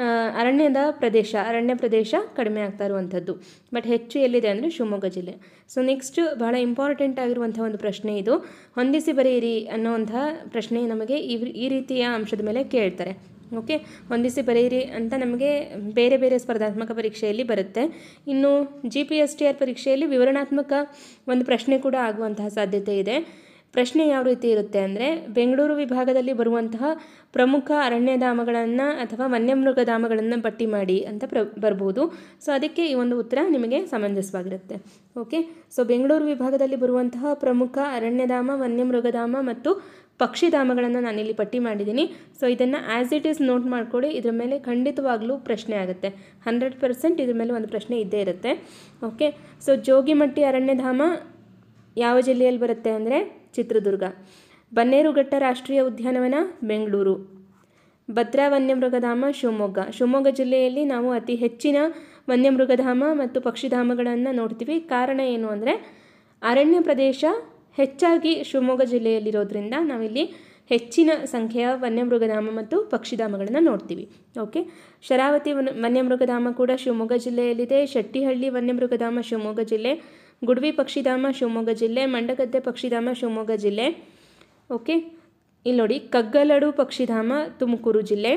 ಅರಣ್ಯ ಪ್ರದೇಶ ಕಡಿಮೆ ಆಗ್ತಾ ಇರುವಂಥದ್ದು. ಬಟ್ ಹೆಚ್ಚು ಎಲ್ಲಿದೆ ಅಂದರೆ ಶಿವಮೊಗ್ಗ ಜಿಲ್ಲೆ. ಸೊ ನೆಕ್ಸ್ಟ್ ಬಹಳ ಇಂಪಾರ್ಟೆಂಟ್ ಆಗಿರುವಂಥ ಒಂದು ಪ್ರಶ್ನೆ ಇದು. ಹೊಂದಿಸಿ ಬರೆಯಿರಿ ಅನ್ನುವಂತಹ ಪ್ರಶ್ನೆ ನಮಗೆ ಈ ರೀತಿಯ ಅಂಶದ ಮೇಲೆ ಕೇಳ್ತಾರೆ. ಓಕೆ, ಹೊಂದಿಸಿ ಬರೆಯಿರಿ ಅಂತ ನಮಗೆ ಬೇರೆ ಬೇರೆ ಸ್ಪರ್ಧಾತ್ಮಕ ಪರೀಕ್ಷೆಯಲ್ಲಿ ಬರುತ್ತೆ. ಇನ್ನು Gpstr ಪರೀಕ್ಷೆಯಲ್ಲಿ ವಿವರಣಾತ್ಮಕ ಒಂದು ಪ್ರಶ್ನೆ ಕೂಡ ಆಗುವಂತಹ ಸಾಧ್ಯತೆ ಇದೆ. ಪ್ರಶ್ನೆ ಯಾವ ರೀತಿ ಇರುತ್ತೆ ಅಂದರೆ ಬೆಂಗಳೂರು ವಿಭಾಗದಲ್ಲಿ ಬರುವಂತಹ ಪ್ರಮುಖ ಅರಣ್ಯಧಾಮಗಳನ್ನು ಅಥವಾ ವನ್ಯಮೃಗಧಾಮಗಳನ್ನು ಪಟ್ಟಿ ಮಾಡಿ ಅಂತ ಬರ್ಬೋದು. ಸೊ ಅದಕ್ಕೆ ಈ ಒಂದು ಉತ್ತರ ನಿಮಗೆ ಸಮಂಜಸವಾಗಿರುತ್ತೆ. ಓಕೆ, ಸೊ ಬೆಂಗಳೂರು ವಿಭಾಗದಲ್ಲಿ ಬರುವಂತಹ ಪ್ರಮುಖ ಅರಣ್ಯಧಾಮ, ವನ್ಯಮೃಗಧಾಮ ಮತ್ತು ಪಕ್ಷಿಧಾಮಗಳನ್ನು ನಾನಿಲ್ಲಿ ಪಟ್ಟಿ ಮಾಡಿದ್ದೀನಿ. ಸೊ ಇದನ್ನು ಆ್ಯಸ್ ಇಟ್ ಈಸ್ ನೋಟ್ ಮಾಡ್ಕೊಳ್ಳಿ. ಇದ್ರ ಮೇಲೆ ಖಂಡಿತವಾಗ್ಲೂ ಪ್ರಶ್ನೆ ಆಗುತ್ತೆ. 100% ಇದ್ರ ಮೇಲೆ ಒಂದು ಪ್ರಶ್ನೆ ಇದ್ದೇ ಇರುತ್ತೆ. ಓಕೆ, ಸೊ ಜೋಗಿಮಟ್ಟಿ ಅರಣ್ಯಧಾಮ ಯಾವ ಜಿಲ್ಲೆಯಲ್ಲಿ ಬರುತ್ತೆ ಅಂದರೆ ಚಿತ್ರದುರ್ಗ. ಬನ್ನೇರುಘಟ್ಟ ರಾಷ್ಟ್ರೀಯ ಉದ್ಯಾನವನ ಬೆಂಗಳೂರು. ಭದ್ರಾ ವನ್ಯಮೃಗಧಾಮ ಶಿವಮೊಗ್ಗ ಜಿಲ್ಲೆಯಲ್ಲಿ ನಾವು ಅತಿ ಹೆಚ್ಚಿನ ವನ್ಯಮೃಗಧಾಮ ಮತ್ತು ಪಕ್ಷಿಧಾಮಗಳನ್ನು ನೋಡ್ತೀವಿ. ಕಾರಣ ಏನು ಅಂದರೆ ಅರಣ್ಯ ಪ್ರದೇಶ ಹೆಚ್ಚಾಗಿ ಶಿವಮೊಗ್ಗ ಜಿಲ್ಲೆಯಲ್ಲಿರೋದ್ರಿಂದ ನಾವಿಲ್ಲಿ ಹೆಚ್ಚಿನ ಸಂಖ್ಯೆಯ ವನ್ಯಮೃಗಧಾಮ ಮತ್ತು ಪಕ್ಷಿಧಾಮಗಳನ್ನು ನೋಡ್ತೀವಿ. ಓಕೆ, ಶರಾವತಿ ವನ್ಯಮೃಗಧಾಮ ಕೂಡ ಶಿವಮೊಗ್ಗ ಜಿಲ್ಲೆಯಲ್ಲಿದೆ. ಶೆಟ್ಟಿಹಳ್ಳಿ ವನ್ಯಮೃಗಧಾಮ ಶಿವಮೊಗ್ಗ ಜಿಲ್ಲೆ. ಗುಡ್ವಿ ಪಕ್ಷಿಧಾಮ ಶಿವಮೊಗ್ಗ ಜಿಲ್ಲೆ. ಮಂಡಗದ್ದೆ ಪಕ್ಷಿಧಾಮ ಶಿವಮೊಗ್ಗ ಜಿಲ್ಲೆ. ಓಕೆ, ಇಲ್ಲಿ ನೋಡಿ, ಕಗ್ಗಲಡು ಪಕ್ಷಿಧಾಮ ತುಮಕೂರು ಜಿಲ್ಲೆ.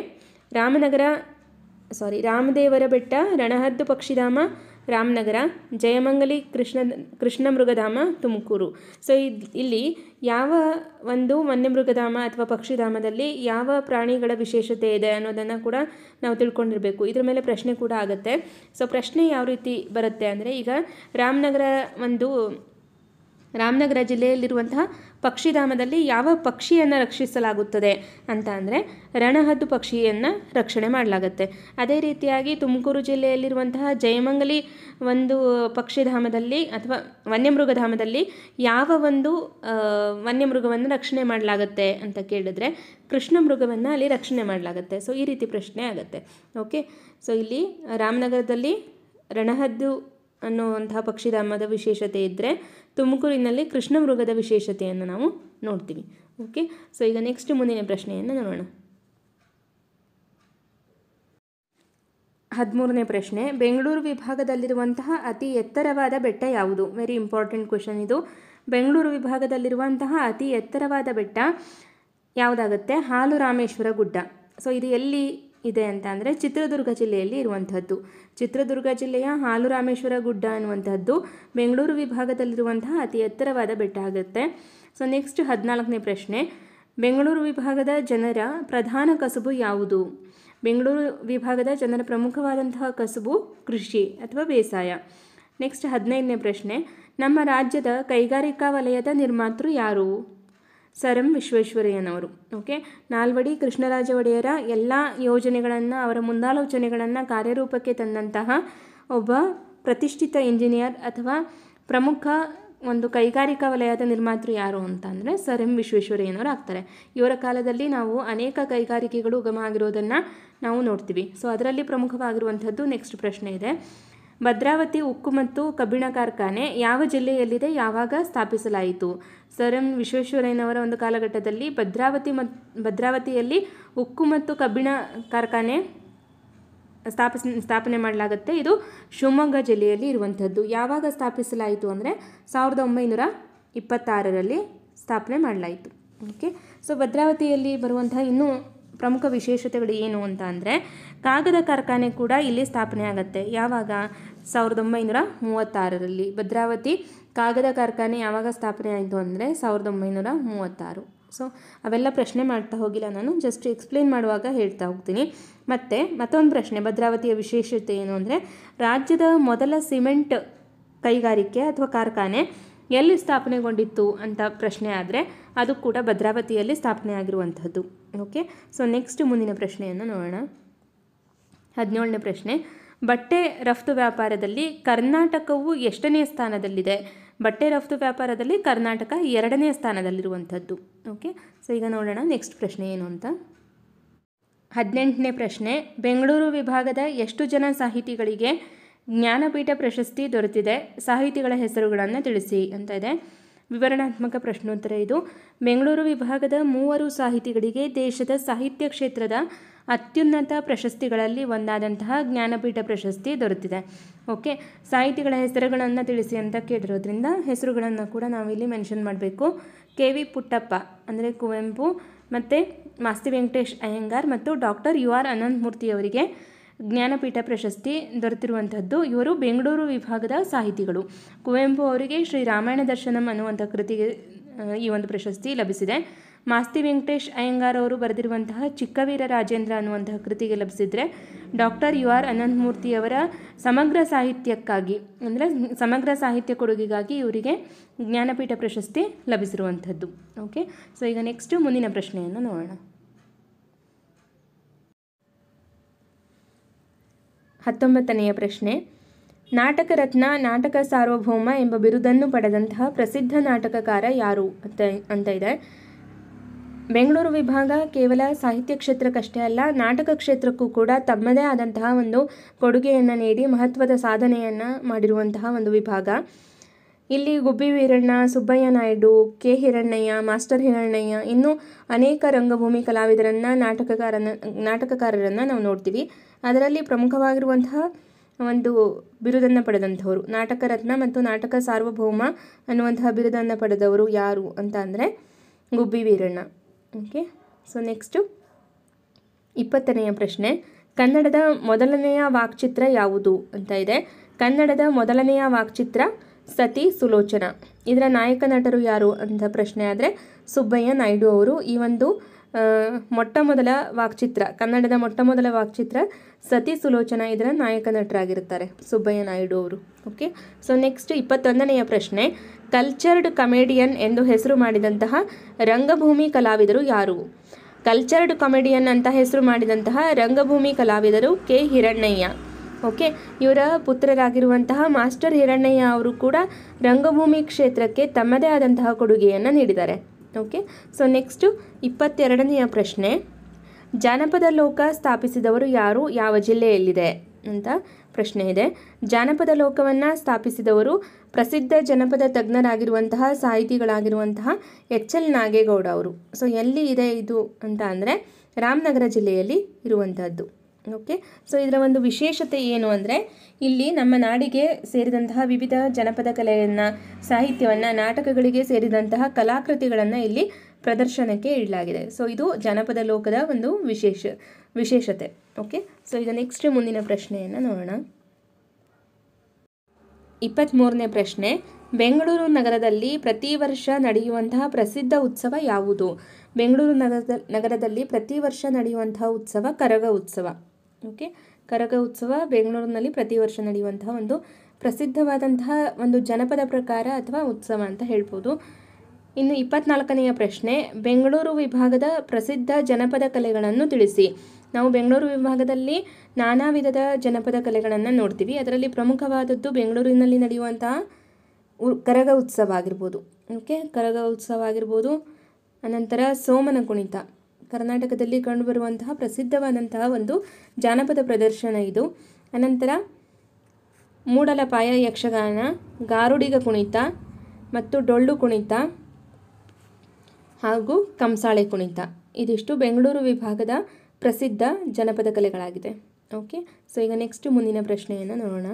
ರಾಮದೇವರ ಬೆಟ್ಟ ರಣಹದ್ದು ಪಕ್ಷಿಧಾಮ ರಾಮನಗರ. ಜಯಮಂಗಲಿ ಕೃಷ್ಣ ಮೃಗಧಾಮ ತುಮಕೂರು. ಸೊ ಇಲ್ಲಿ ಯಾವ ಒಂದು ವನ್ಯಮೃಗಧಾಮ ಅಥವಾ ಪಕ್ಷಿಧಾಮದಲ್ಲಿ ಯಾವ ಪ್ರಾಣಿಗಳ ವಿಶೇಷತೆ ಇದೆ ಅನ್ನೋದನ್ನು ಕೂಡ ನಾವು ತಿಳ್ಕೊಂಡಿರಬೇಕು. ಇದ್ರ ಮೇಲೆ ಪ್ರಶ್ನೆ ಕೂಡ ಆಗುತ್ತೆ. ಸೊ ಪ್ರಶ್ನೆ ಯಾವ ರೀತಿ ಬರುತ್ತೆ ಅಂದರೆ ಈಗ ರಾಮನಗರ ಜಿಲ್ಲೆಯಲ್ಲಿರುವಂತಹ ಪಕ್ಷಿಧಾಮದಲ್ಲಿ ಯಾವ ಪಕ್ಷಿಯನ್ನು ರಕ್ಷಿಸಲಾಗುತ್ತದೆ ಅಂತ ಅಂದರೆ ರಣಹದ್ದು ಪಕ್ಷಿಯನ್ನು ರಕ್ಷಣೆ ಮಾಡಲಾಗುತ್ತೆ. ಅದೇ ರೀತಿಯಾಗಿ ತುಮಕೂರು ಜಿಲ್ಲೆಯಲ್ಲಿರುವಂತಹ ಜಯಮಂಗಲಿ ಒಂದು ಪಕ್ಷಿಧಾಮದಲ್ಲಿ ಅಥವಾ ವನ್ಯಮೃಗಧಾಮದಲ್ಲಿ ಯಾವ ಒಂದು ವನ್ಯಮೃಗವನ್ನು ರಕ್ಷಣೆ ಮಾಡಲಾಗುತ್ತೆ ಅಂತ ಕೇಳಿದ್ರೆ ಕೃಷ್ಣ ಮೃಗವನ್ನು ಅಲ್ಲಿ ರಕ್ಷಣೆ ಮಾಡಲಾಗುತ್ತೆ. ಸೊ ಈ ರೀತಿ ಪ್ರಶ್ನೆ ಆಗುತ್ತೆ. ಓಕೆ, ಸೊ ಇಲ್ಲಿ ರಾಮನಗರದಲ್ಲಿ ರಣಹದ್ದು ಅನ್ನುವಂತಹ ಪಕ್ಷಿಧಾಮದ ವಿಶೇಷತೆ ಇದ್ದರೆ ತುಮಕೂರಿನಲ್ಲಿ ಕೃಷ್ಣ ಮೃಗದ ವಿಶೇಷತೆಯನ್ನು ನಾವು ನೋಡ್ತೀವಿ. ಓಕೆ, ಸೊ ಈಗ ನೆಕ್ಸ್ಟ್ ಮುಂದಿನ ಪ್ರಶ್ನೆಯನ್ನು ನೋಡೋಣ. 13ನೇ ಪ್ರಶ್ನೆ, ಬೆಂಗಳೂರು ವಿಭಾಗದಲ್ಲಿರುವಂತಹ ಅತಿ ಎತ್ತರವಾದ ಬೆಟ್ಟ ಯಾವುದು? ವೆರಿ ಇಂಪಾರ್ಟೆಂಟ್ ಕ್ವೆಶನ್ ಇದು. ಬೆಂಗಳೂರು ವಿಭಾಗದಲ್ಲಿರುವಂತಹ ಅತಿ ಎತ್ತರವಾದ ಬೆಟ್ಟ ಯಾವುದಾಗುತ್ತೆ? ಹಾಲು ರಾಮೇಶ್ವರ ಗುಡ್ಡ. ಸೊ ಇದು ಎಲ್ಲಿ ಇದೆ ಅಂತ ಅಂದರೆ ಚಿತ್ರದುರ್ಗ ಜಿಲ್ಲೆಯಲ್ಲಿ ಇರುವಂಥದ್ದು. ಚಿತ್ರದುರ್ಗ ಜಿಲ್ಲೆಯ ಹಾಲು ರಾಮೇಶ್ವರ ಗುಡ್ಡ ಅನ್ನುವಂಥದ್ದು ಬೆಂಗಳೂರು ವಿಭಾಗದಲ್ಲಿರುವಂತಹ ಅತಿ ಎತ್ತರವಾದ ಬೆಟ್ಟ ಆಗುತ್ತೆ. ಸೊ ನೆಕ್ಸ್ಟ್ 14ನೇ ಪ್ರಶ್ನೆ, ಬೆಂಗಳೂರು ವಿಭಾಗದ ಜನರ ಪ್ರಧಾನ ಕಸುಬು ಯಾವುದು? ಬೆಂಗಳೂರು ವಿಭಾಗದ ಜನರ ಪ್ರಮುಖವಾದಂತಹ ಕಸುಬು ಕೃಷಿ ಅಥವಾ ಬೇಸಾಯ. ನೆಕ್ಸ್ಟ್ 15ನೇ ಪ್ರಶ್ನೆ, ನಮ್ಮ ರಾಜ್ಯದ ಕೈಗಾರಿಕಾ ವಲಯದ ನಿರ್ಮಾತೃ ಯಾರು? ಸರ್ ಎಂ ವಿಶ್ವೇಶ್ವರಯ್ಯನವರು. ಓಕೆ, ನಾಲ್ವಡಿ ಕೃಷ್ಣರಾಜ ಒಡೆಯರ ಎಲ್ಲ ಯೋಜನೆಗಳನ್ನು, ಅವರ ಮುಂದಾಲೋಚನೆಗಳನ್ನು ಕಾರ್ಯರೂಪಕ್ಕೆ ತಂದಂತಹ ಒಬ್ಬ ಪ್ರತಿಷ್ಠಿತ ಇಂಜಿನಿಯರ್ ಅಥವಾ ಪ್ರಮುಖ ಒಂದು ಕೈಗಾರಿಕಾ ವಲಯದ ನಿರ್ಮಾತೃ ಯಾರು ಅಂತ ಅಂದರೆ ಸರ್ ಎಂ ವಿಶ್ವೇಶ್ವರಯ್ಯನವರು ಆಗ್ತಾರೆ. ಇವರ ಕಾಲದಲ್ಲಿ ನಾವು ಅನೇಕ ಕೈಗಾರಿಕೆಗಳು ಉಗಮ ಆಗಿರೋದನ್ನು ನಾವು ನೋಡ್ತೀವಿ. ಸೊ ಅದರಲ್ಲಿ ಪ್ರಮುಖವಾಗಿರುವಂಥದ್ದು ನೆಕ್ಸ್ಟ್ ಪ್ರಶ್ನೆ ಇದೆ. ಭದ್ರಾವತಿ ಉಕ್ಕು ಮತ್ತು ಕಬ್ಬಿಣ ಕಾರ್ಖಾನೆ ಯಾವ ಜಿಲ್ಲೆಯಲ್ಲಿದೆ, ಯಾವಾಗ ಸ್ಥಾಪಿಸಲಾಯಿತು? ಸರ್ ಎಂ ವಿಶ್ವೇಶ್ವರಯ್ಯನವರ ಒಂದು ಕಾಲಘಟ್ಟದಲ್ಲಿ ಭದ್ರಾವತಿಯಲ್ಲಿ ಉಕ್ಕು ಮತ್ತು ಕಬ್ಬಿಣ ಕಾರ್ಖಾನೆ ಸ್ಥಾಪನೆ ಮಾಡಲಾಗುತ್ತೆ. ಇದು ಶಿವಮೊಗ್ಗ ಜಿಲ್ಲೆಯಲ್ಲಿ ಇರುವಂಥದ್ದು. ಯಾವಾಗ ಸ್ಥಾಪಿಸಲಾಯಿತು ಅಂದರೆ 1926ರಲ್ಲಿ ಸ್ಥಾಪನೆ ಮಾಡಲಾಯಿತು. ಓಕೆ, ಸೊ ಭದ್ರಾವತಿಯಲ್ಲಿ ಬರುವಂತಹ ಇನ್ನೂ ಪ್ರಮುಖ ವಿಶೇಷತೆಗಳು ಏನು ಅಂತ ಅಂದರೆ ಕಾಗದ ಕಾರ್ಖಾನೆ ಕೂಡ ಇಲ್ಲಿ ಸ್ಥಾಪನೆ ಆಗುತ್ತೆ. ಯಾವಾಗ? 1936ರಲ್ಲಿ. ಭದ್ರಾವತಿ ಕಾಗದ ಕಾರ್ಖಾನೆ ಯಾವಾಗ ಸ್ಥಾಪನೆ ಆಯಿತು ಅಂದರೆ 1936. ಸೊ ಅವೆಲ್ಲ ಪ್ರಶ್ನೆ ಮಾಡ್ತಾ ಹೋಗಿಲ್ಲ, ನಾನು ಜಸ್ಟ್ ಎಕ್ಸ್ಪ್ಲೇನ್ ಮಾಡುವಾಗ ಹೇಳ್ತಾ ಹೋಗ್ತೀನಿ. ಮತ್ತು ಮತ್ತೊಂದು ಪ್ರಶ್ನೆ, ಭದ್ರಾವತಿಯ ವಿಶೇಷತೆ ಏನು ಅಂದರೆ ರಾಜ್ಯದ ಮೊದಲ ಸಿಮೆಂಟ್ ಕೈಗಾರಿಕೆ ಅಥವಾ ಕಾರ್ಖಾನೆ ಎಲ್ಲಿ ಸ್ಥಾಪನೆಗೊಂಡಿತ್ತು ಅಂತ ಪ್ರಶ್ನೆ ಆದರೆ ಅದು ಕೂಡ ಭದ್ರಾವತಿಯಲ್ಲಿ ಸ್ಥಾಪನೆ ಆಗಿರುವಂಥದ್ದು. ಓಕೆ, ಸೊ ನೆಕ್ಸ್ಟ್ ಮುಂದಿನ ಪ್ರಶ್ನೆಯನ್ನು ನೋಡೋಣ. 17ನೇ ಪ್ರಶ್ನೆ, ಬಟ್ಟೆ ರಫ್ತು ವ್ಯಾಪಾರದಲ್ಲಿ ಕರ್ನಾಟಕವು ಎಷ್ಟನೇ ಸ್ಥಾನದಲ್ಲಿದೆ? ಬಟ್ಟೆ ರಫ್ತು ವ್ಯಾಪಾರದಲ್ಲಿ ಕರ್ನಾಟಕ 2ನೇ ಸ್ಥಾನದಲ್ಲಿರುವಂಥದ್ದು. ಓಕೆ, ಸೊ ಈಗ ನೋಡೋಣ ನೆಕ್ಸ್ಟ್ ಪ್ರಶ್ನೆ ಏನು ಅಂತ. 18ನೇ ಪ್ರಶ್ನೆ, ಬೆಂಗಳೂರು ವಿಭಾಗದ ಎಷ್ಟು ಜನ ಸಾಹಿತಿಗಳಿಗೆ ಜ್ಞಾನಪೀಠ ಪ್ರಶಸ್ತಿ ದೊರೆತಿದೆ? ಸಾಹಿತಿಗಳ ಹೆಸರುಗಳನ್ನು ತಿಳಿಸಿ ಅಂತ ಇದೆ. ವಿವರಣಾತ್ಮಕ ಪ್ರಶ್ನೋತ್ತರ ಇದು. ಬೆಂಗಳೂರು ವಿಭಾಗದ 3 ಸಾಹಿತಿಗಳಿಗೆ ದೇಶದ ಸಾಹಿತ್ಯ ಕ್ಷೇತ್ರದ ಅತ್ಯುನ್ನತ ಪ್ರಶಸ್ತಿಗಳಲ್ಲಿ ಒಂದಾದಂತಹ ಜ್ಞಾನಪೀಠ ಪ್ರಶಸ್ತಿ ದೊರೆತಿದೆ. ಓಕೆ, ಸಾಹಿತಿಗಳ ಹೆಸರುಗಳನ್ನು ತಿಳಿಸಿ ಅಂತ ಕೇಳಿರೋದ್ರಿಂದ ಹೆಸರುಗಳನ್ನು ಕೂಡ ನಾವಿಲ್ಲಿ ಮೆನ್ಷನ್ ಮಾಡಬೇಕು. ಕೆ.ವಿ. ಪುಟ್ಟಪ್ಪ ಅಂದರೆ ಕುವೆಂಪು, ಮತ್ತು ಮಾಸ್ತಿ ವೆಂಕಟೇಶ್ ಅಯ್ಯಂಗಾರ್ ಮತ್ತು ಡಾಕ್ಟರ್ ಯು.ಆರ್. ಅನಂತಮೂರ್ತಿ ಅವರಿಗೆ ಜ್ಞಾನಪೀಠ ಪ್ರಶಸ್ತಿ ದೊರೆತಿರುವಂಥದ್ದು. ಇವರು ಬೆಂಗಳೂರು ವಿಭಾಗದ ಸಾಹಿತಿಗಳು. ಕುವೆಂಪು ಅವರಿಗೆ ಶ್ರೀ ರಾಮಾಯಣ ದರ್ಶನಂ ಅನ್ನುವಂಥ ಕೃತಿಗೆ ಈ ಒಂದು ಪ್ರಶಸ್ತಿ ಲಭಿಸಿದೆ. ಮಾಸ್ತಿ ವೆಂಕಟೇಶ್ ಅಯ್ಯಂಗಾರ್ ಅವರು ಬರೆದಿರುವಂತಹ ಚಿಕ್ಕವೀರ ರಾಜೇಂದ್ರ ಅನ್ನುವಂತಹ ಕೃತಿಗೆ ಲಭಿಸಿದರೆ, ಡಾಕ್ಟರ್ ಯು.ಆರ್. ಅನಂತಮೂರ್ತಿಯವರ ಸಮಗ್ರ ಸಾಹಿತ್ಯಕ್ಕಾಗಿ ಅಂದರೆ ಸಮಗ್ರ ಸಾಹಿತ್ಯ ಕೊಡುಗೆಗಾಗಿ ಇವರಿಗೆ ಜ್ಞಾನಪೀಠ ಪ್ರಶಸ್ತಿ ಲಭಿಸಿರುವಂಥದ್ದು. ಓಕೆ, ಸೊ ಈಗ ನೆಕ್ಸ್ಟ್ ಮುಂದಿನ ಪ್ರಶ್ನೆಯನ್ನು ನೋಡೋಣ. 19ನೆಯ ಪ್ರಶ್ನೆ, ನಾಟಕ ರತ್ನ, ನಾಟಕ ಸಾರ್ವಭೌಮ ಎಂಬ ಬಿರುದನ್ನು ಪಡೆದಂತಹ ಪ್ರಸಿದ್ಧ ನಾಟಕಕಾರ ಯಾರು ಅಂತ ಇದೆ. ಬೆಂಗಳೂರು ವಿಭಾಗ ಕೇವಲ ಸಾಹಿತ್ಯ ಕ್ಷೇತ್ರಕ್ಕಷ್ಟೇ ಅಲ್ಲ, ನಾಟಕ ಕ್ಷೇತ್ರಕ್ಕೂ ಕೂಡ ತಮ್ಮದೇ ಆದಂತಹ ಒಂದು ಕೊಡುಗೆಯನ್ನು ನೀಡಿ ಮಹತ್ವದ ಸಾಧನೆಯನ್ನು ಮಾಡಿರುವಂತಹ ಒಂದು ವಿಭಾಗ. ಇಲ್ಲಿ ಗುಬ್ಬಿ ವೀರಣ್ಣ, ಸುಬ್ಬಯ್ಯ ನಾಯ್ಡು, ಕೆ. ಹಿರಣ್ಣಯ್ಯ, ಮಾಸ್ಟರ್ ಹಿರಣ್ಣಯ್ಯ, ಇನ್ನೂ ಅನೇಕ ರಂಗಭೂಮಿ ಕಲಾವಿದರನ್ನು, ನಾಟಕಕಾರರನ್ನು ನಾವು ನೋಡ್ತೀವಿ. ಅದರಲ್ಲಿ ಪ್ರಮುಖವಾಗಿರುವಂತಹ ಒಂದು ಬಿರುದನ್ನು ಪಡೆದಂಥವರು ನಾಟಕ ರತ್ನ ಮತ್ತು ನಾಟಕ ಸಾರ್ವಭೌಮ ಅನ್ನುವಂತಹ ಬಿರುದನ್ನು ಪಡೆದವರು ಯಾರು ಅಂತ ಅಂದರೆ Gubbi Veeranna. Okay, so next 20ನೆಯ ಪ್ರಶ್ನೆ, ಕನ್ನಡದ ಮೊದಲನೆಯ ವಾಕ್ಚಿತ್ರ ಯಾವುದು ಅಂತ ಇದೆ. ಕನ್ನಡದ ಮೊದಲನೆಯ ವಾಕ್ಚಿತ್ರ ಸತಿ ಸುಲೋಚನಾ. ಇದರ ನಾಯಕ ನಟರು ಯಾರು ಅಂತ ಪ್ರಶ್ನೆ ಆದರೆ ಸುಬ್ಬಯ್ಯ ನಾಯ್ಡು ಅವರು. ಈ ಒಂದು ಮೊಟ್ಟಮೊದಲ ವಾಕ್ಚಿತ್ರ, ಕನ್ನಡದ ಮೊಟ್ಟಮೊದಲ ವಾಕ್ಚಿತ್ರ ಸತಿ ಸುಲೋಚನಾ, ಇದರ ನಾಯಕ ನಟರಾಗಿರುತ್ತಾರೆ ಸುಬ್ಬಯ್ಯ ನಾಯ್ಡು ಅವರು. ಓಕೆ, ಸೊ ನೆಕ್ಸ್ಟ್ 21ನೆಯ ಪ್ರಶ್ನೆ, ಕಲ್ಚರ್ಡ್ ಕಮೆಡಿಯನ್ ಎಂದು ಹೆಸರು ಮಾಡಿದಂತಹ ರಂಗಭೂಮಿ ಕಲಾವಿದರು ಯಾರು? ಕಲ್ಚರ್ಡ್ ಕಾಮಿಡಿಯನ್ ಅಂತ ಹೆಸರು ಮಾಡಿದಂತಹ ರಂಗಭೂಮಿ ಕಲಾವಿದರು ಕೆ. ಹಿರಣ್ಣಯ್ಯ. ಓಕೆ, ಇವರ ಪುತ್ರರಾಗಿರುವಂತಹ ಮಾಸ್ಟರ್ ಹಿರಣ್ಣಯ್ಯ ಅವರು ಕೂಡ ರಂಗಭೂಮಿ ಕ್ಷೇತ್ರಕ್ಕೆ ತಮ್ಮದೇ ಆದಂತಹ ಕೊಡುಗೆಯನ್ನು ನೀಡಿದ್ದಾರೆ. ಓಕೆ, ಸೊ ನೆಕ್ಸ್ಟು 22ನೆಯ ಪ್ರಶ್ನೆ, ಜಾನಪದ ಲೋಕ ಸ್ಥಾಪಿಸಿದವರು ಯಾರು, ಯಾವ ಜಿಲ್ಲೆಯಲ್ಲಿದೆ ಅಂತ ಪ್ರಶ್ನೆ ಇದೆ. ಜಾನಪದ ಲೋಕವನ್ನು ಸ್ಥಾಪಿಸಿದವರು ಪ್ರಸಿದ್ಧ ಜನಪದ ತಜ್ಞರಾಗಿರುವಂತಹ ಸಾಹಿತಿಗಳಾಗಿರುವಂತಹ ಎಚ್.ಎಲ್. ನಾಗೇಗೌಡ ಅವರು. ಸೊ ಎಲ್ಲಿ ಇದೆ ಇದು ಅಂತ ಅಂದರೆ ರಾಮನಗರ ಜಿಲ್ಲೆಯಲ್ಲಿ ಇರುವಂತಹದ್ದು. ಓಕೆ, ಸೊ ಇದರ ಒಂದು ವಿಶೇಷತೆ ಏನು ಅಂದರೆ ಇಲ್ಲಿ ನಮ್ಮ ನಾಡಿಗೆ ಸೇರಿದಂತಹ ವಿವಿಧ ಜನಪದ ಕಲೆಯನ್ನು, ಸಾಹಿತ್ಯವನ್ನು, ನಾಟಕಗಳಿಗೆ ಸೇರಿದಂತಹ ಕಲಾಕೃತಿಗಳನ್ನು ಇಲ್ಲಿ ಪ್ರದರ್ಶನಕ್ಕೆ ಇಡಲಾಗಿದೆ. ಸೊ ಇದು ಜಾನಪದ ಲೋಕದ ಒಂದು ವಿಶೇಷತೆ. ಓಕೆ, ಸೊ ಈಗ ನೆಕ್ಸ್ಟ್ ಮುಂದಿನ ಪ್ರಶ್ನೆಯನ್ನು ನೋಡೋಣ. 23ನೇ ಪ್ರಶ್ನೆ, ಬೆಂಗಳೂರು ನಗರದಲ್ಲಿ ಪ್ರತಿ ವರ್ಷ ನಡೆಯುವಂತಹ ಪ್ರಸಿದ್ಧ ಉತ್ಸವ ಯಾವುದು? ಬೆಂಗಳೂರು ನಗರದಲ್ಲಿ ಪ್ರತಿ ವರ್ಷ ನಡೆಯುವಂತಹ ಉತ್ಸವ ಕರಗ ಉತ್ಸವ. ಓಕೆ, ಕರಗ ಉತ್ಸವ ಬೆಂಗಳೂರಿನಲ್ಲಿ ಪ್ರತಿ ವರ್ಷ ನಡೆಯುವಂತಹ ಒಂದು ಪ್ರಸಿದ್ಧವಾದಂತಹ ಒಂದು ಜನಪದ ಪ್ರಕಾರ ಅಥವಾ ಉತ್ಸವ ಅಂತ ಹೇಳ್ಬೋದು. ಇನ್ನು 24ನೆಯ ಪ್ರಶ್ನೆ, ಬೆಂಗಳೂರು ವಿಭಾಗದ ಪ್ರಸಿದ್ಧ ಜನಪದ ಕಲೆಗಳನ್ನು ತಿಳಿಸಿ. ನಾವು ಬೆಂಗಳೂರು ವಿಭಾಗದಲ್ಲಿ ನಾನಾ ವಿಧದ ಜನಪದ ಕಲೆಗಳನ್ನು ನೋಡ್ತೀವಿ. ಅದರಲ್ಲಿ ಪ್ರಮುಖವಾದದ್ದು ಬೆಂಗಳೂರಿನಲ್ಲಿ ನಡೆಯುವಂತಹ ಕರಗ ಉತ್ಸವ ಆಗಿರ್ಬೋದು. ಓಕೆ, ಕರಗ ಉತ್ಸವ ಆಗಿರ್ಬೋದು. ಅನಂತರ ಸೋಮನ ಕುಣಿತ, ಕರ್ನಾಟಕದಲ್ಲಿ ಕಂಡುಬರುವಂತಹ ಪ್ರಸಿದ್ಧವಾದಂತಹ ಒಂದು ಜಾನಪದ ಪ್ರದರ್ಶನ ಇದು. ಅನಂತರ ಮೂಡಲಪಾಯ ಯಕ್ಷಗಾನ, ಗಾರುಡಿಗ ಕುಣಿತ ಮತ್ತು ಡೊಳ್ಳು ಕುಣಿತ ಹಾಗೂ ಕಂಸಾಳೆ ಕುಣಿತ. ಇದಿಷ್ಟು ಬೆಂಗಳೂರು ವಿಭಾಗದ ಪ್ರಸಿದ್ಧ ಜನಪದ ಕಲೆಗಳಾಗಿದೆ. ಓಕೆ, ಸೊ ಈಗ ನೆಕ್ಸ್ಟ್ ಮುಂದಿನ ಪ್ರಶ್ನೆಯನ್ನು ನೋಡೋಣ.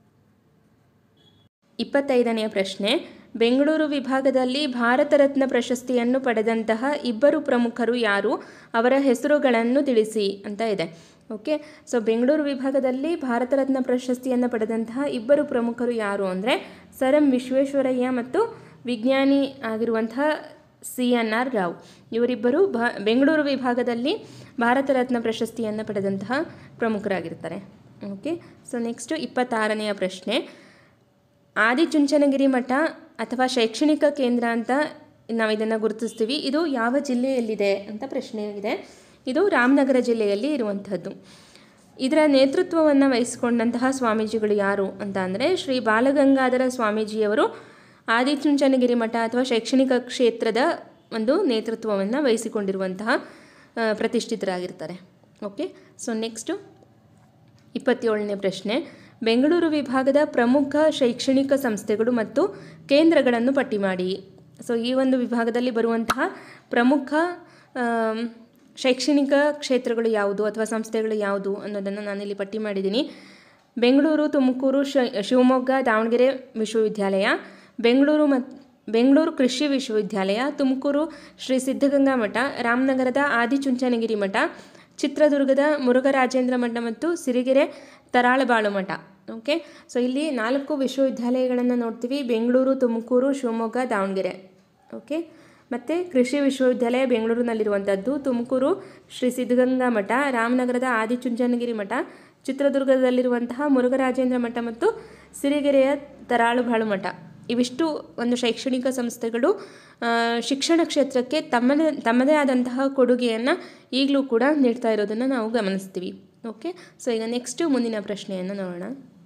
25ನೆಯ ಪ್ರಶ್ನೆ, ಬೆಂಗಳೂರು ವಿಭಾಗದಲ್ಲಿ ಭಾರತ ರತ್ನ ಪ್ರಶಸ್ತಿಯನ್ನು ಪಡೆದಂತಹ ಇಬ್ಬರು ಪ್ರಮುಖರು ಯಾರು? ಅವರ ಹೆಸರುಗಳನ್ನು ತಿಳಿಸಿ ಅಂತ ಇದೆ. ಓಕೆ, ಸೊ ಬೆಂಗಳೂರು ವಿಭಾಗದಲ್ಲಿ ಭಾರತ ರತ್ನ ಪ್ರಶಸ್ತಿಯನ್ನು ಪಡೆದಂತಹ ಇಬ್ಬರು ಪ್ರಮುಖರು ಯಾರು ಅಂದರೆ ಸರ್ ಎಂ ವಿಶ್ವೇಶ್ವರಯ್ಯ ಮತ್ತು ವಿಜ್ಞಾನಿ ಆಗಿರುವಂತಹ CNR ರಾವ್. ಇವರಿಬ್ಬರು ಬೆಂಗಳೂರು ವಿಭಾಗದಲ್ಲಿ ಭಾರತ ರತ್ನ ಪ್ರಶಸ್ತಿಯನ್ನು ಪಡೆದಂತಹ ಪ್ರಮುಖರಾಗಿರ್ತಾರೆ. ಓಕೆ, ಸೊ ನೆಕ್ಸ್ಟ್ 26ನೆಯ ಪ್ರಶ್ನೆ, ಆದಿಚುಂಚನಗಿರಿ ಮಠ ಅಥವಾ ಶೈಕ್ಷಣಿಕ ಕೇಂದ್ರ ಅಂತ ನಾವು ಇದನ್ನು ಗುರುತಿಸ್ತೀವಿ. ಇದು ಯಾವ ಜಿಲ್ಲೆಯಲ್ಲಿದೆ ಅಂತ ಪ್ರಶ್ನೆಯಾಗಿದೆ. ಇದು ರಾಮನಗರ ಜಿಲ್ಲೆಯಲ್ಲಿ ಇರುವಂಥದ್ದು. ಇದರ ನೇತೃತ್ವವನ್ನು ವಹಿಸಿಕೊಂಡಂತಹ ಸ್ವಾಮೀಜಿಗಳು ಯಾರು ಅಂತ ಅಂದರೆ ಶ್ರೀ ಬಾಲಗಂಗಾಧರ ಸ್ವಾಮೀಜಿಯವರು ಆದಿಚುಂಚನಗಿರಿ ಮಠ ಅಥವಾ ಶೈಕ್ಷಣಿಕ ಕ್ಷೇತ್ರದ ಒಂದು ನೇತೃತ್ವವನ್ನು ವಹಿಸಿಕೊಂಡಿರುವಂತಹ ಪ್ರತಿಷ್ಠಿತರಾಗಿರ್ತಾರೆ. ಓಕೆ, ಸೊ ನೆಕ್ಸ್ಟು 27ನೇ ಪ್ರಶ್ನೆ, ಬೆಂಗಳೂರು ವಿಭಾಗದ ಪ್ರಮುಖ ಶೈಕ್ಷಣಿಕ ಸಂಸ್ಥೆಗಳು ಮತ್ತು ಕೇಂದ್ರಗಳನ್ನು ಪಟ್ಟಿ ಮಾಡಿ. ಸೊ ಈ ಒಂದು ವಿಭಾಗದಲ್ಲಿ ಬರುವಂತಹ ಪ್ರಮುಖ ಶೈಕ್ಷಣಿಕ ಕ್ಷೇತ್ರಗಳು ಯಾವುದು ಅಥವಾ ಸಂಸ್ಥೆಗಳು ಯಾವುದು ಅನ್ನೋದನ್ನು ನಾನಿಲ್ಲಿ ಪಟ್ಟಿ ಮಾಡಿದ್ದೀನಿ. ಬೆಂಗಳೂರು, ತುಮಕೂರು, ಶಿವಮೊಗ್ಗ, ದಾವಣಗೆರೆ ವಿಶ್ವವಿದ್ಯಾಲಯ, ಬೆಂಗಳೂರು ಕೃಷಿ ವಿಶ್ವವಿದ್ಯಾಲಯ, ತುಮಕೂರು ಶ್ರೀ ಸಿದ್ಧಗಂಗಾ ಮಠ, ರಾಮನಗರದ ಆದಿಚುಂಚನಗಿರಿ ಮಠ, ಚಿತ್ರದುರ್ಗದ ಮುರುಘರಾಜೇಂದ್ರ ಮಠ ಮತ್ತು ಸಿರಿಗೆರೆ ತರಾಳಬಾಳು ಮಠ. ಓಕೆ, ಸೊ ಇಲ್ಲಿ 4 ವಿಶ್ವವಿದ್ಯಾಲಯಗಳನ್ನು ನೋಡ್ತೀವಿ: ಬೆಂಗಳೂರು, ತುಮಕೂರು, ಶಿವಮೊಗ್ಗ, ದಾವಣಗೆರೆ. ಓಕೆ, ಮತ್ತು ಕೃಷಿ ವಿಶ್ವವಿದ್ಯಾಲಯ ಬೆಂಗಳೂರಿನಲ್ಲಿರುವಂಥದ್ದು, ತುಮಕೂರು ಶ್ರೀ ಸಿದ್ಧಗಂಗಾ ಮಠ, ರಾಮನಗರದ ಆದಿಚುಂಚನಗಿರಿ ಮಠ, ಚಿತ್ರದುರ್ಗದಲ್ಲಿರುವಂತಹ ಮುರುಘರಾಜೇಂದ್ರ ಮಠ ಮತ್ತು ಸಿರಿಗೆರೆಯ ತರಾಳಬಾಳು ಮಠ. ಇವಿಷ್ಟು ಒಂದು ಶೈಕ್ಷಣಿಕ ಸಂಸ್ಥೆಗಳು ಶಿಕ್ಷಣ ಕ್ಷೇತ್ರಕ್ಕೆ ತಮ್ಮದೇ ಆದಂತಹ ಕೊಡುಗೆಯನ್ನು ಈಗಲೂ ಕೂಡ ನೀಡ್ತಾ ಇರೋದನ್ನು ನಾವು ಗಮನಿಸ್ತೀವಿ. ಓಕೆ, ಸೊ ಈಗ ನೆಕ್ಸ್ಟು ಮುಂದಿನ ಪ್ರಶ್ನೆಯನ್ನು ನೋಡೋಣ.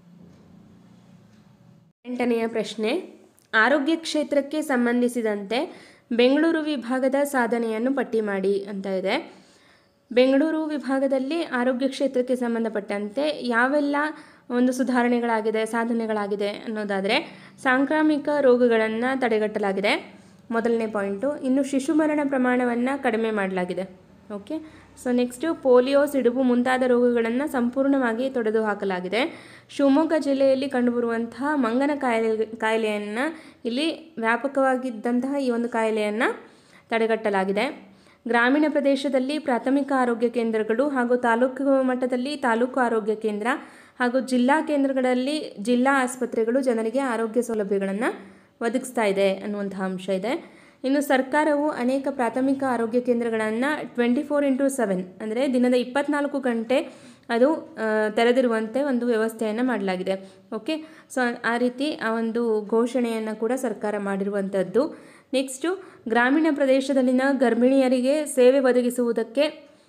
8ನೆಯ ಪ್ರಶ್ನೆ, ಆರೋಗ್ಯ ಕ್ಷೇತ್ರಕ್ಕೆ ಸಂಬಂಧಿಸಿದಂತೆ ಬೆಂಗಳೂರು ವಿಭಾಗದ ಸಾಧನೆಯನ್ನು ಪಟ್ಟಿ ಮಾಡಿ ಅಂತ ಇದೆ. ಬೆಂಗಳೂರು ವಿಭಾಗದಲ್ಲಿ ಆರೋಗ್ಯ ಕ್ಷೇತ್ರಕ್ಕೆ ಸಂಬಂಧಪಟ್ಟಂತೆ ಯಾವೆಲ್ಲ ಒಂದು ಸುಧಾರಣೆಗಳಾಗಿದೆ, ಸಾಧನೆಗಳಾಗಿದೆ ಅನ್ನೋದಾದರೆ, ಸಾಂಕ್ರಾಮಿಕ ರೋಗಗಳನ್ನು ತಡೆಗಟ್ಟಲಾಗಿದೆ, ಮೊದಲನೇ ಪಾಯಿಂಟು. ಇನ್ನು ಶಿಶು ಮರಣ ಪ್ರಮಾಣವನ್ನು ಕಡಿಮೆ ಮಾಡಲಾಗಿದೆ. ಓಕೆ, ಸೊ ನೆಕ್ಸ್ಟು ಪೋಲಿಯೋ, ಸಿಡುಬು ಮುಂತಾದ ರೋಗಗಳನ್ನು ಸಂಪೂರ್ಣವಾಗಿ ತೊಡೆದು ಹಾಕಲಾಗಿದೆ. ಶಿವಮೊಗ್ಗ ಜಿಲ್ಲೆಯಲ್ಲಿ ಕಂಡುಬರುವಂತಹ ಮಂಗನ ಕಾಯಿಲೆಯನ್ನು ಇಲ್ಲಿ ವ್ಯಾಪಕವಾಗಿದ್ದಂತಹ ಈ ಒಂದು ಕಾಯಿಲೆಯನ್ನು ತಡೆಗಟ್ಟಲಾಗಿದೆ. ಗ್ರಾಮೀಣ ಪ್ರದೇಶದಲ್ಲಿ ಪ್ರಾಥಮಿಕ ಆರೋಗ್ಯ ಕೇಂದ್ರಗಳು ಹಾಗೂ ತಾಲೂಕು ಮಟ್ಟದಲ್ಲಿ ತಾಲೂಕು ಆರೋಗ್ಯ ಕೇಂದ್ರ ಹಾಗೂ ಜಿಲ್ಲಾ ಕೇಂದ್ರಗಳಲ್ಲಿ ಜಿಲ್ಲಾ ಆಸ್ಪತ್ರೆಗಳು ಜನರಿಗೆ ಆರೋಗ್ಯ ಸೌಲಭ್ಯಗಳನ್ನು ಒದಗಿಸ್ತಾ ಇದೆ ಅನ್ನುವಂತಹ ಅಂಶ ಇದೆ. ಇನ್ನು ಸರ್ಕಾರವು ಅನೇಕ ಪ್ರಾಥಮಿಕ ಆರೋಗ್ಯ ಕೇಂದ್ರಗಳನ್ನು 24x7 ಅಂದರೆ ದಿನದ 24 ಗಂಟೆ ಅದು ತೆರೆದಿರುವಂತೆ ಒಂದು ವ್ಯವಸ್ಥೆಯನ್ನು ಮಾಡಲಾಗಿದೆ. ಓಕೆ, ಸೊ ಆ ರೀತಿ ಆ ಒಂದು ಘೋಷಣೆಯನ್ನು ಕೂಡ ಸರ್ಕಾರ ಮಾಡಿರುವಂಥದ್ದು. ನೆಕ್ಸ್ಟು ಗ್ರಾಮೀಣ ಪ್ರದೇಶದಲ್ಲಿನ ಗರ್ಭಿಣಿಯರಿಗೆ ಸೇವೆ ಒದಗಿಸುವುದಕ್ಕೆ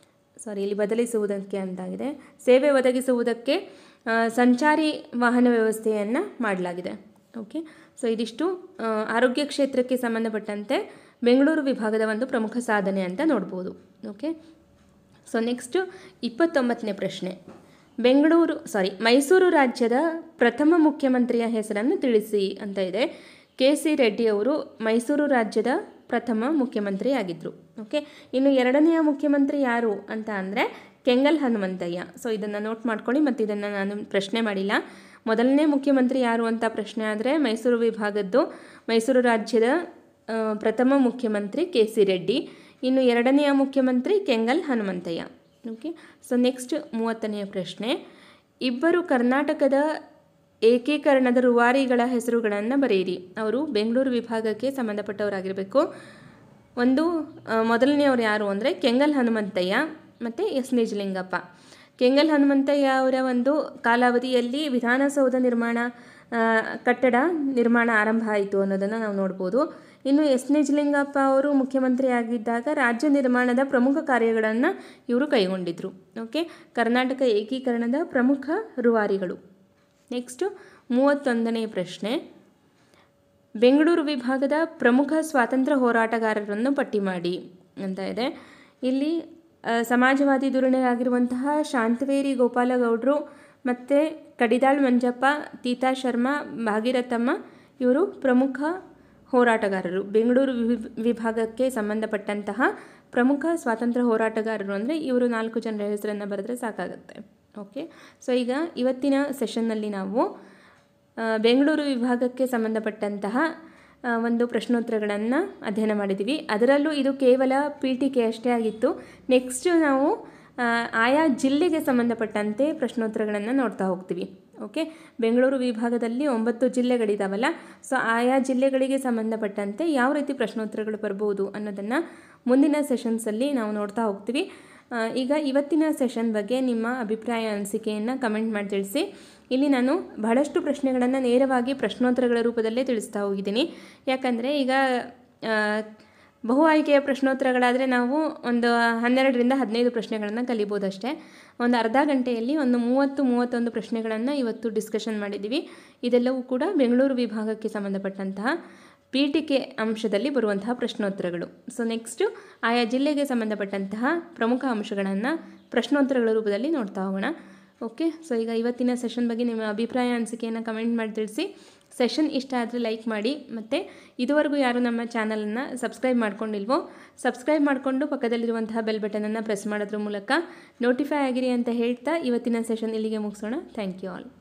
ಅಂತಾಗಿದೆ, ಸೇವೆ ಒದಗಿಸುವುದಕ್ಕೆ ಸಂಚಾರಿ ವಾಹನ ವ್ಯವಸ್ಥೆಯನ್ನು ಮಾಡಲಾಗಿದೆ. ಓಕೆ, ಸೊ ಇದಿಷ್ಟು ಆರೋಗ್ಯ ಕ್ಷೇತ್ರಕ್ಕೆ ಸಂಬಂಧಪಟ್ಟಂತೆ ಬೆಂಗಳೂರು ವಿಭಾಗದ ಒಂದು ಪ್ರಮುಖ ಸಾಧನೆ ಅಂತ ನೋಡ್ಬೋದು. ಓಕೆ, ಸೊ ನೆಕ್ಸ್ಟು 29ನೇ ಪ್ರಶ್ನೆ, ಮೈಸೂರು ರಾಜ್ಯದ ಪ್ರಥಮ ಮುಖ್ಯಮಂತ್ರಿಯ ಹೆಸರನ್ನು ತಿಳಿಸಿ ಅಂತ ಇದೆ. KC ರೆಡ್ಡಿ ಅವರು ಮೈಸೂರು ರಾಜ್ಯದ ಪ್ರಥಮ ಮುಖ್ಯಮಂತ್ರಿ ಆಗಿದ್ದರು. ಓಕೆ, ಇನ್ನು 2ನೆಯ ಮುಖ್ಯಮಂತ್ರಿ ಯಾರು ಅಂತ ಅಂದರೆ ಕೆಂಗಲ್ ಹನುಮಂತಯ್ಯ. ಸೊ ಇದನ್ನು ನೋಟ್ ಮಾಡ್ಕೊಳ್ಳಿ, ಮತ್ತು ಇದನ್ನು ನಾನು ಪ್ರಶ್ನೆ ಮಾಡಿಲ್ಲ. ಮೊದಲನೇ ಮುಖ್ಯಮಂತ್ರಿ ಯಾರು ಅಂತ ಪ್ರಶ್ನೆ ಆದರೆ ಮೈಸೂರು ವಿಭಾಗದ್ದು ಮೈಸೂರು ರಾಜ್ಯದ ಪ್ರಥಮ ಮುಖ್ಯಮಂತ್ರಿ KC ರೆಡ್ಡಿ. ಇನ್ನು 2ನೆಯ ಮುಖ್ಯಮಂತ್ರಿ Kengal Hanumanthaiah. Okay, so next 30ನೆಯ ಪ್ರಶ್ನೆ, ಇಬ್ಬರು ಕರ್ನಾಟಕದ ಏಕೀಕರಣದ ರೂವಾರಿಗಳ ಹೆಸರುಗಳನ್ನು ಬರೆಯಿರಿ. ಅವರು ಬೆಂಗಳೂರು ವಿಭಾಗಕ್ಕೆ ಸಂಬಂಧಪಟ್ಟವರಾಗಿರಬೇಕು. ಮೊದಲನೆಯವರು ಯಾರು ಅಂದರೆ ಕೆಂಗಲ್ ಹನುಮಂತಯ್ಯ ಮತ್ತು ಎಸ್ ನಿಜಲಿಂಗಪ್ಪ. ಕೆಂಗಲ್ ಹನುಮಂತಯ್ಯ ಅವರ ಒಂದು ಕಾಲಾವಧಿಯಲ್ಲಿ ವಿಧಾನಸೌಧ ಕಟ್ಟಡ ನಿರ್ಮಾಣ ಆರಂಭ ಆಯಿತು ಅನ್ನೋದನ್ನು ನಾವು ನೋಡ್ಬೋದು. ಇನ್ನು ಎಸ್ ನಿಜಲಿಂಗಪ್ಪ ಅವರು ಮುಖ್ಯಮಂತ್ರಿ ಆಗಿದ್ದಾಗ ರಾಜ್ಯ ನಿರ್ಮಾಣದ ಪ್ರಮುಖ ಕಾರ್ಯಗಳನ್ನು ಇವರು ಕೈಗೊಂಡಿದ್ದರು. ಓಕೆ, ಕರ್ನಾಟಕ ಏಕೀಕರಣದ ಪ್ರಮುಖ ರೂವಾರಿಗಳು. ನೆಕ್ಸ್ಟು 31ನೇ ಪ್ರಶ್ನೆ, ಬೆಂಗಳೂರು ವಿಭಾಗದ ಪ್ರಮುಖ ಸ್ವಾತಂತ್ರ್ಯ ಹೋರಾಟಗಾರರನ್ನು ಪಟ್ಟಿ ಮಾಡಿ ಅಂತ ಇದೆ. ಇಲ್ಲಿ ಸಮಾಜವಾದಿ ಧೋರಣೆಯಾಗಿರುವಂತಹ ಶಾಂತವೇರಿ ಗೋಪಾಲಗೌಡರು ಮತ್ತು ಕಡಿದಾಳ್ ಮಂಜಪ್ಪ, ತೀತಾ ಶರ್ಮಾ, ಭಾಗೀರಥಮ್ಮ ಇವರು ಪ್ರಮುಖ ಹೋರಾಟಗಾರರು. ಬೆಂಗಳೂರು ವಿಭಾಗಕ್ಕೆ ಸಂಬಂಧಪಟ್ಟಂತಹ ಪ್ರಮುಖ ಸ್ವಾತಂತ್ರ್ಯ ಹೋರಾಟಗಾರರು ಅಂದರೆ ಇವರು 4 ಜನರ ಹೆಸರನ್ನು ಬರೆದ್ರೆ ಸಾಕಾಗುತ್ತೆ. ಓಕೆ, ಸೊ ಈಗ ಇವತ್ತಿನ ಸೆಷನ್ನಲ್ಲಿ ನಾವು ಬೆಂಗಳೂರು ವಿಭಾಗಕ್ಕೆ ಸಂಬಂಧಪಟ್ಟಂತಹ ಒಂದು ಪ್ರಶ್ನೋತ್ತರಗಳನ್ನು ಅಧ್ಯಯನ ಮಾಡಿದ್ದೀವಿ. ಅದರಲ್ಲೂ ಇದು ಕೇವಲ ಪೀಠಿಕೆ ಅಷ್ಟೇ ಆಗಿತ್ತು. ನೆಕ್ಸ್ಟ್ ನಾವು ಆಯಾ ಜಿಲ್ಲೆಗೆ ಸಂಬಂಧಪಟ್ಟಂತೆ ಪ್ರಶ್ನೋತ್ತರಗಳನ್ನು ನೋಡ್ತಾ ಹೋಗ್ತೀವಿ. ಓಕೆ, ಬೆಂಗಳೂರು ವಿಭಾಗದಲ್ಲಿ 9 ಜಿಲ್ಲೆಗಳಿದಾವಲ್ಲ, ಸೊ ಆಯಾ ಜಿಲ್ಲೆಗಳಿಗೆ ಸಂಬಂಧಪಟ್ಟಂತೆ ಯಾವ ರೀತಿ ಪ್ರಶ್ನೋತ್ತರಗಳು ಬರ್ಬೋದು ಅನ್ನೋದನ್ನು ಮುಂದಿನ ಸೆಷನ್ಸಲ್ಲಿ ನಾವು ನೋಡ್ತಾ ಹೋಗ್ತೀವಿ. ಈಗ ಇವತ್ತಿನ ಸೆಷನ್ ಬಗ್ಗೆ ನಿಮ್ಮ ಅಭಿಪ್ರಾಯ ಅನಿಸಿಕೆಯನ್ನು ಕಮೆಂಟ್ ಮಾಡಿ ತಿಳಿಸಿ. ಇಲ್ಲಿ ನಾನು ಬಹಳಷ್ಟು ಪ್ರಶ್ನೆಗಳನ್ನು ನೇರವಾಗಿ ಪ್ರಶ್ನೋತ್ತರಗಳ ರೂಪದಲ್ಲೇ ತಿಳಿಸ್ತಾ ಹೋಗಿದ್ದೀನಿ. ಯಾಕಂದರೆ ಈಗ ಬಹು ಆಯ್ಕೆಯ ಪ್ರಶ್ನೋತ್ತರಗಳಾದರೆ ನಾವು ಒಂದು 12ರಿಂದ 15 ಪ್ರಶ್ನೆಗಳನ್ನು ಕಲಿಬೋದಷ್ಟೇ. ಒಂದು ಅರ್ಧ ಗಂಟೆಯಲ್ಲಿ ಒಂದು 30-31 ಪ್ರಶ್ನೆಗಳನ್ನು ಇವತ್ತು ಡಿಸ್ಕಷನ್ ಮಾಡಿದ್ದೀವಿ. ಇದೆಲ್ಲವೂ ಕೂಡ ಬೆಂಗಳೂರು ವಿಭಾಗಕ್ಕೆ ಸಂಬಂಧಪಟ್ಟಂತಹ ಪೀಠಿಕೆ ಅಂಶದಲ್ಲಿ ಬರುವಂತಹ ಪ್ರಶ್ನೋತ್ತರಗಳು. ಸೊ ನೆಕ್ಸ್ಟು ಆಯಾ ಜಿಲ್ಲೆಗೆ ಸಂಬಂಧಪಟ್ಟಂತಹ ಪ್ರಮುಖ ಅಂಶಗಳನ್ನು ಪ್ರಶ್ನೋತ್ತರಗಳ ರೂಪದಲ್ಲಿ ನೋಡ್ತಾ ಹೋಗೋಣ. ಓಕೆ, ಸೊ ಈಗ ಇವತ್ತಿನ ಸೆಷನ್ ಬಗ್ಗೆ ನಿಮ್ಮ ಅಭಿಪ್ರಾಯ ಅನಿಸಿಕೆಯನ್ನು ಕಮೆಂಟ್ ಮಾಡಿ ತಿಳಿಸಿ. ಸೆಷನ್ ಇಷ್ಟ ಆದರೆ ಲೈಕ್ ಮಾಡಿ, ಮತ್ತು ಇದುವರೆಗೂ ಯಾರು ನಮ್ಮ ಚಾನಲನ್ನು ಸಬ್ಸ್ಕ್ರೈಬ್ ಮಾಡ್ಕೊಂಡಿಲ್ವೋ ಸಬ್ಸ್ಕ್ರೈಬ್ ಮಾಡಿಕೊಂಡು ಪಕ್ಕದಲ್ಲಿರುವಂತಹ ಬೆಲ್ ಬಟನನ್ನು ಪ್ರೆಸ್ ಮಾಡೋದ್ರ ಮೂಲಕ ನೋಟಿಫೈ ಆಗಿರಿ ಅಂತ ಹೇಳ್ತಾ ಇವತ್ತಿನ ಸೆಷನ್ ಇಲ್ಲಿಗೆ ಮುಗಿಸೋಣ. Thank you all.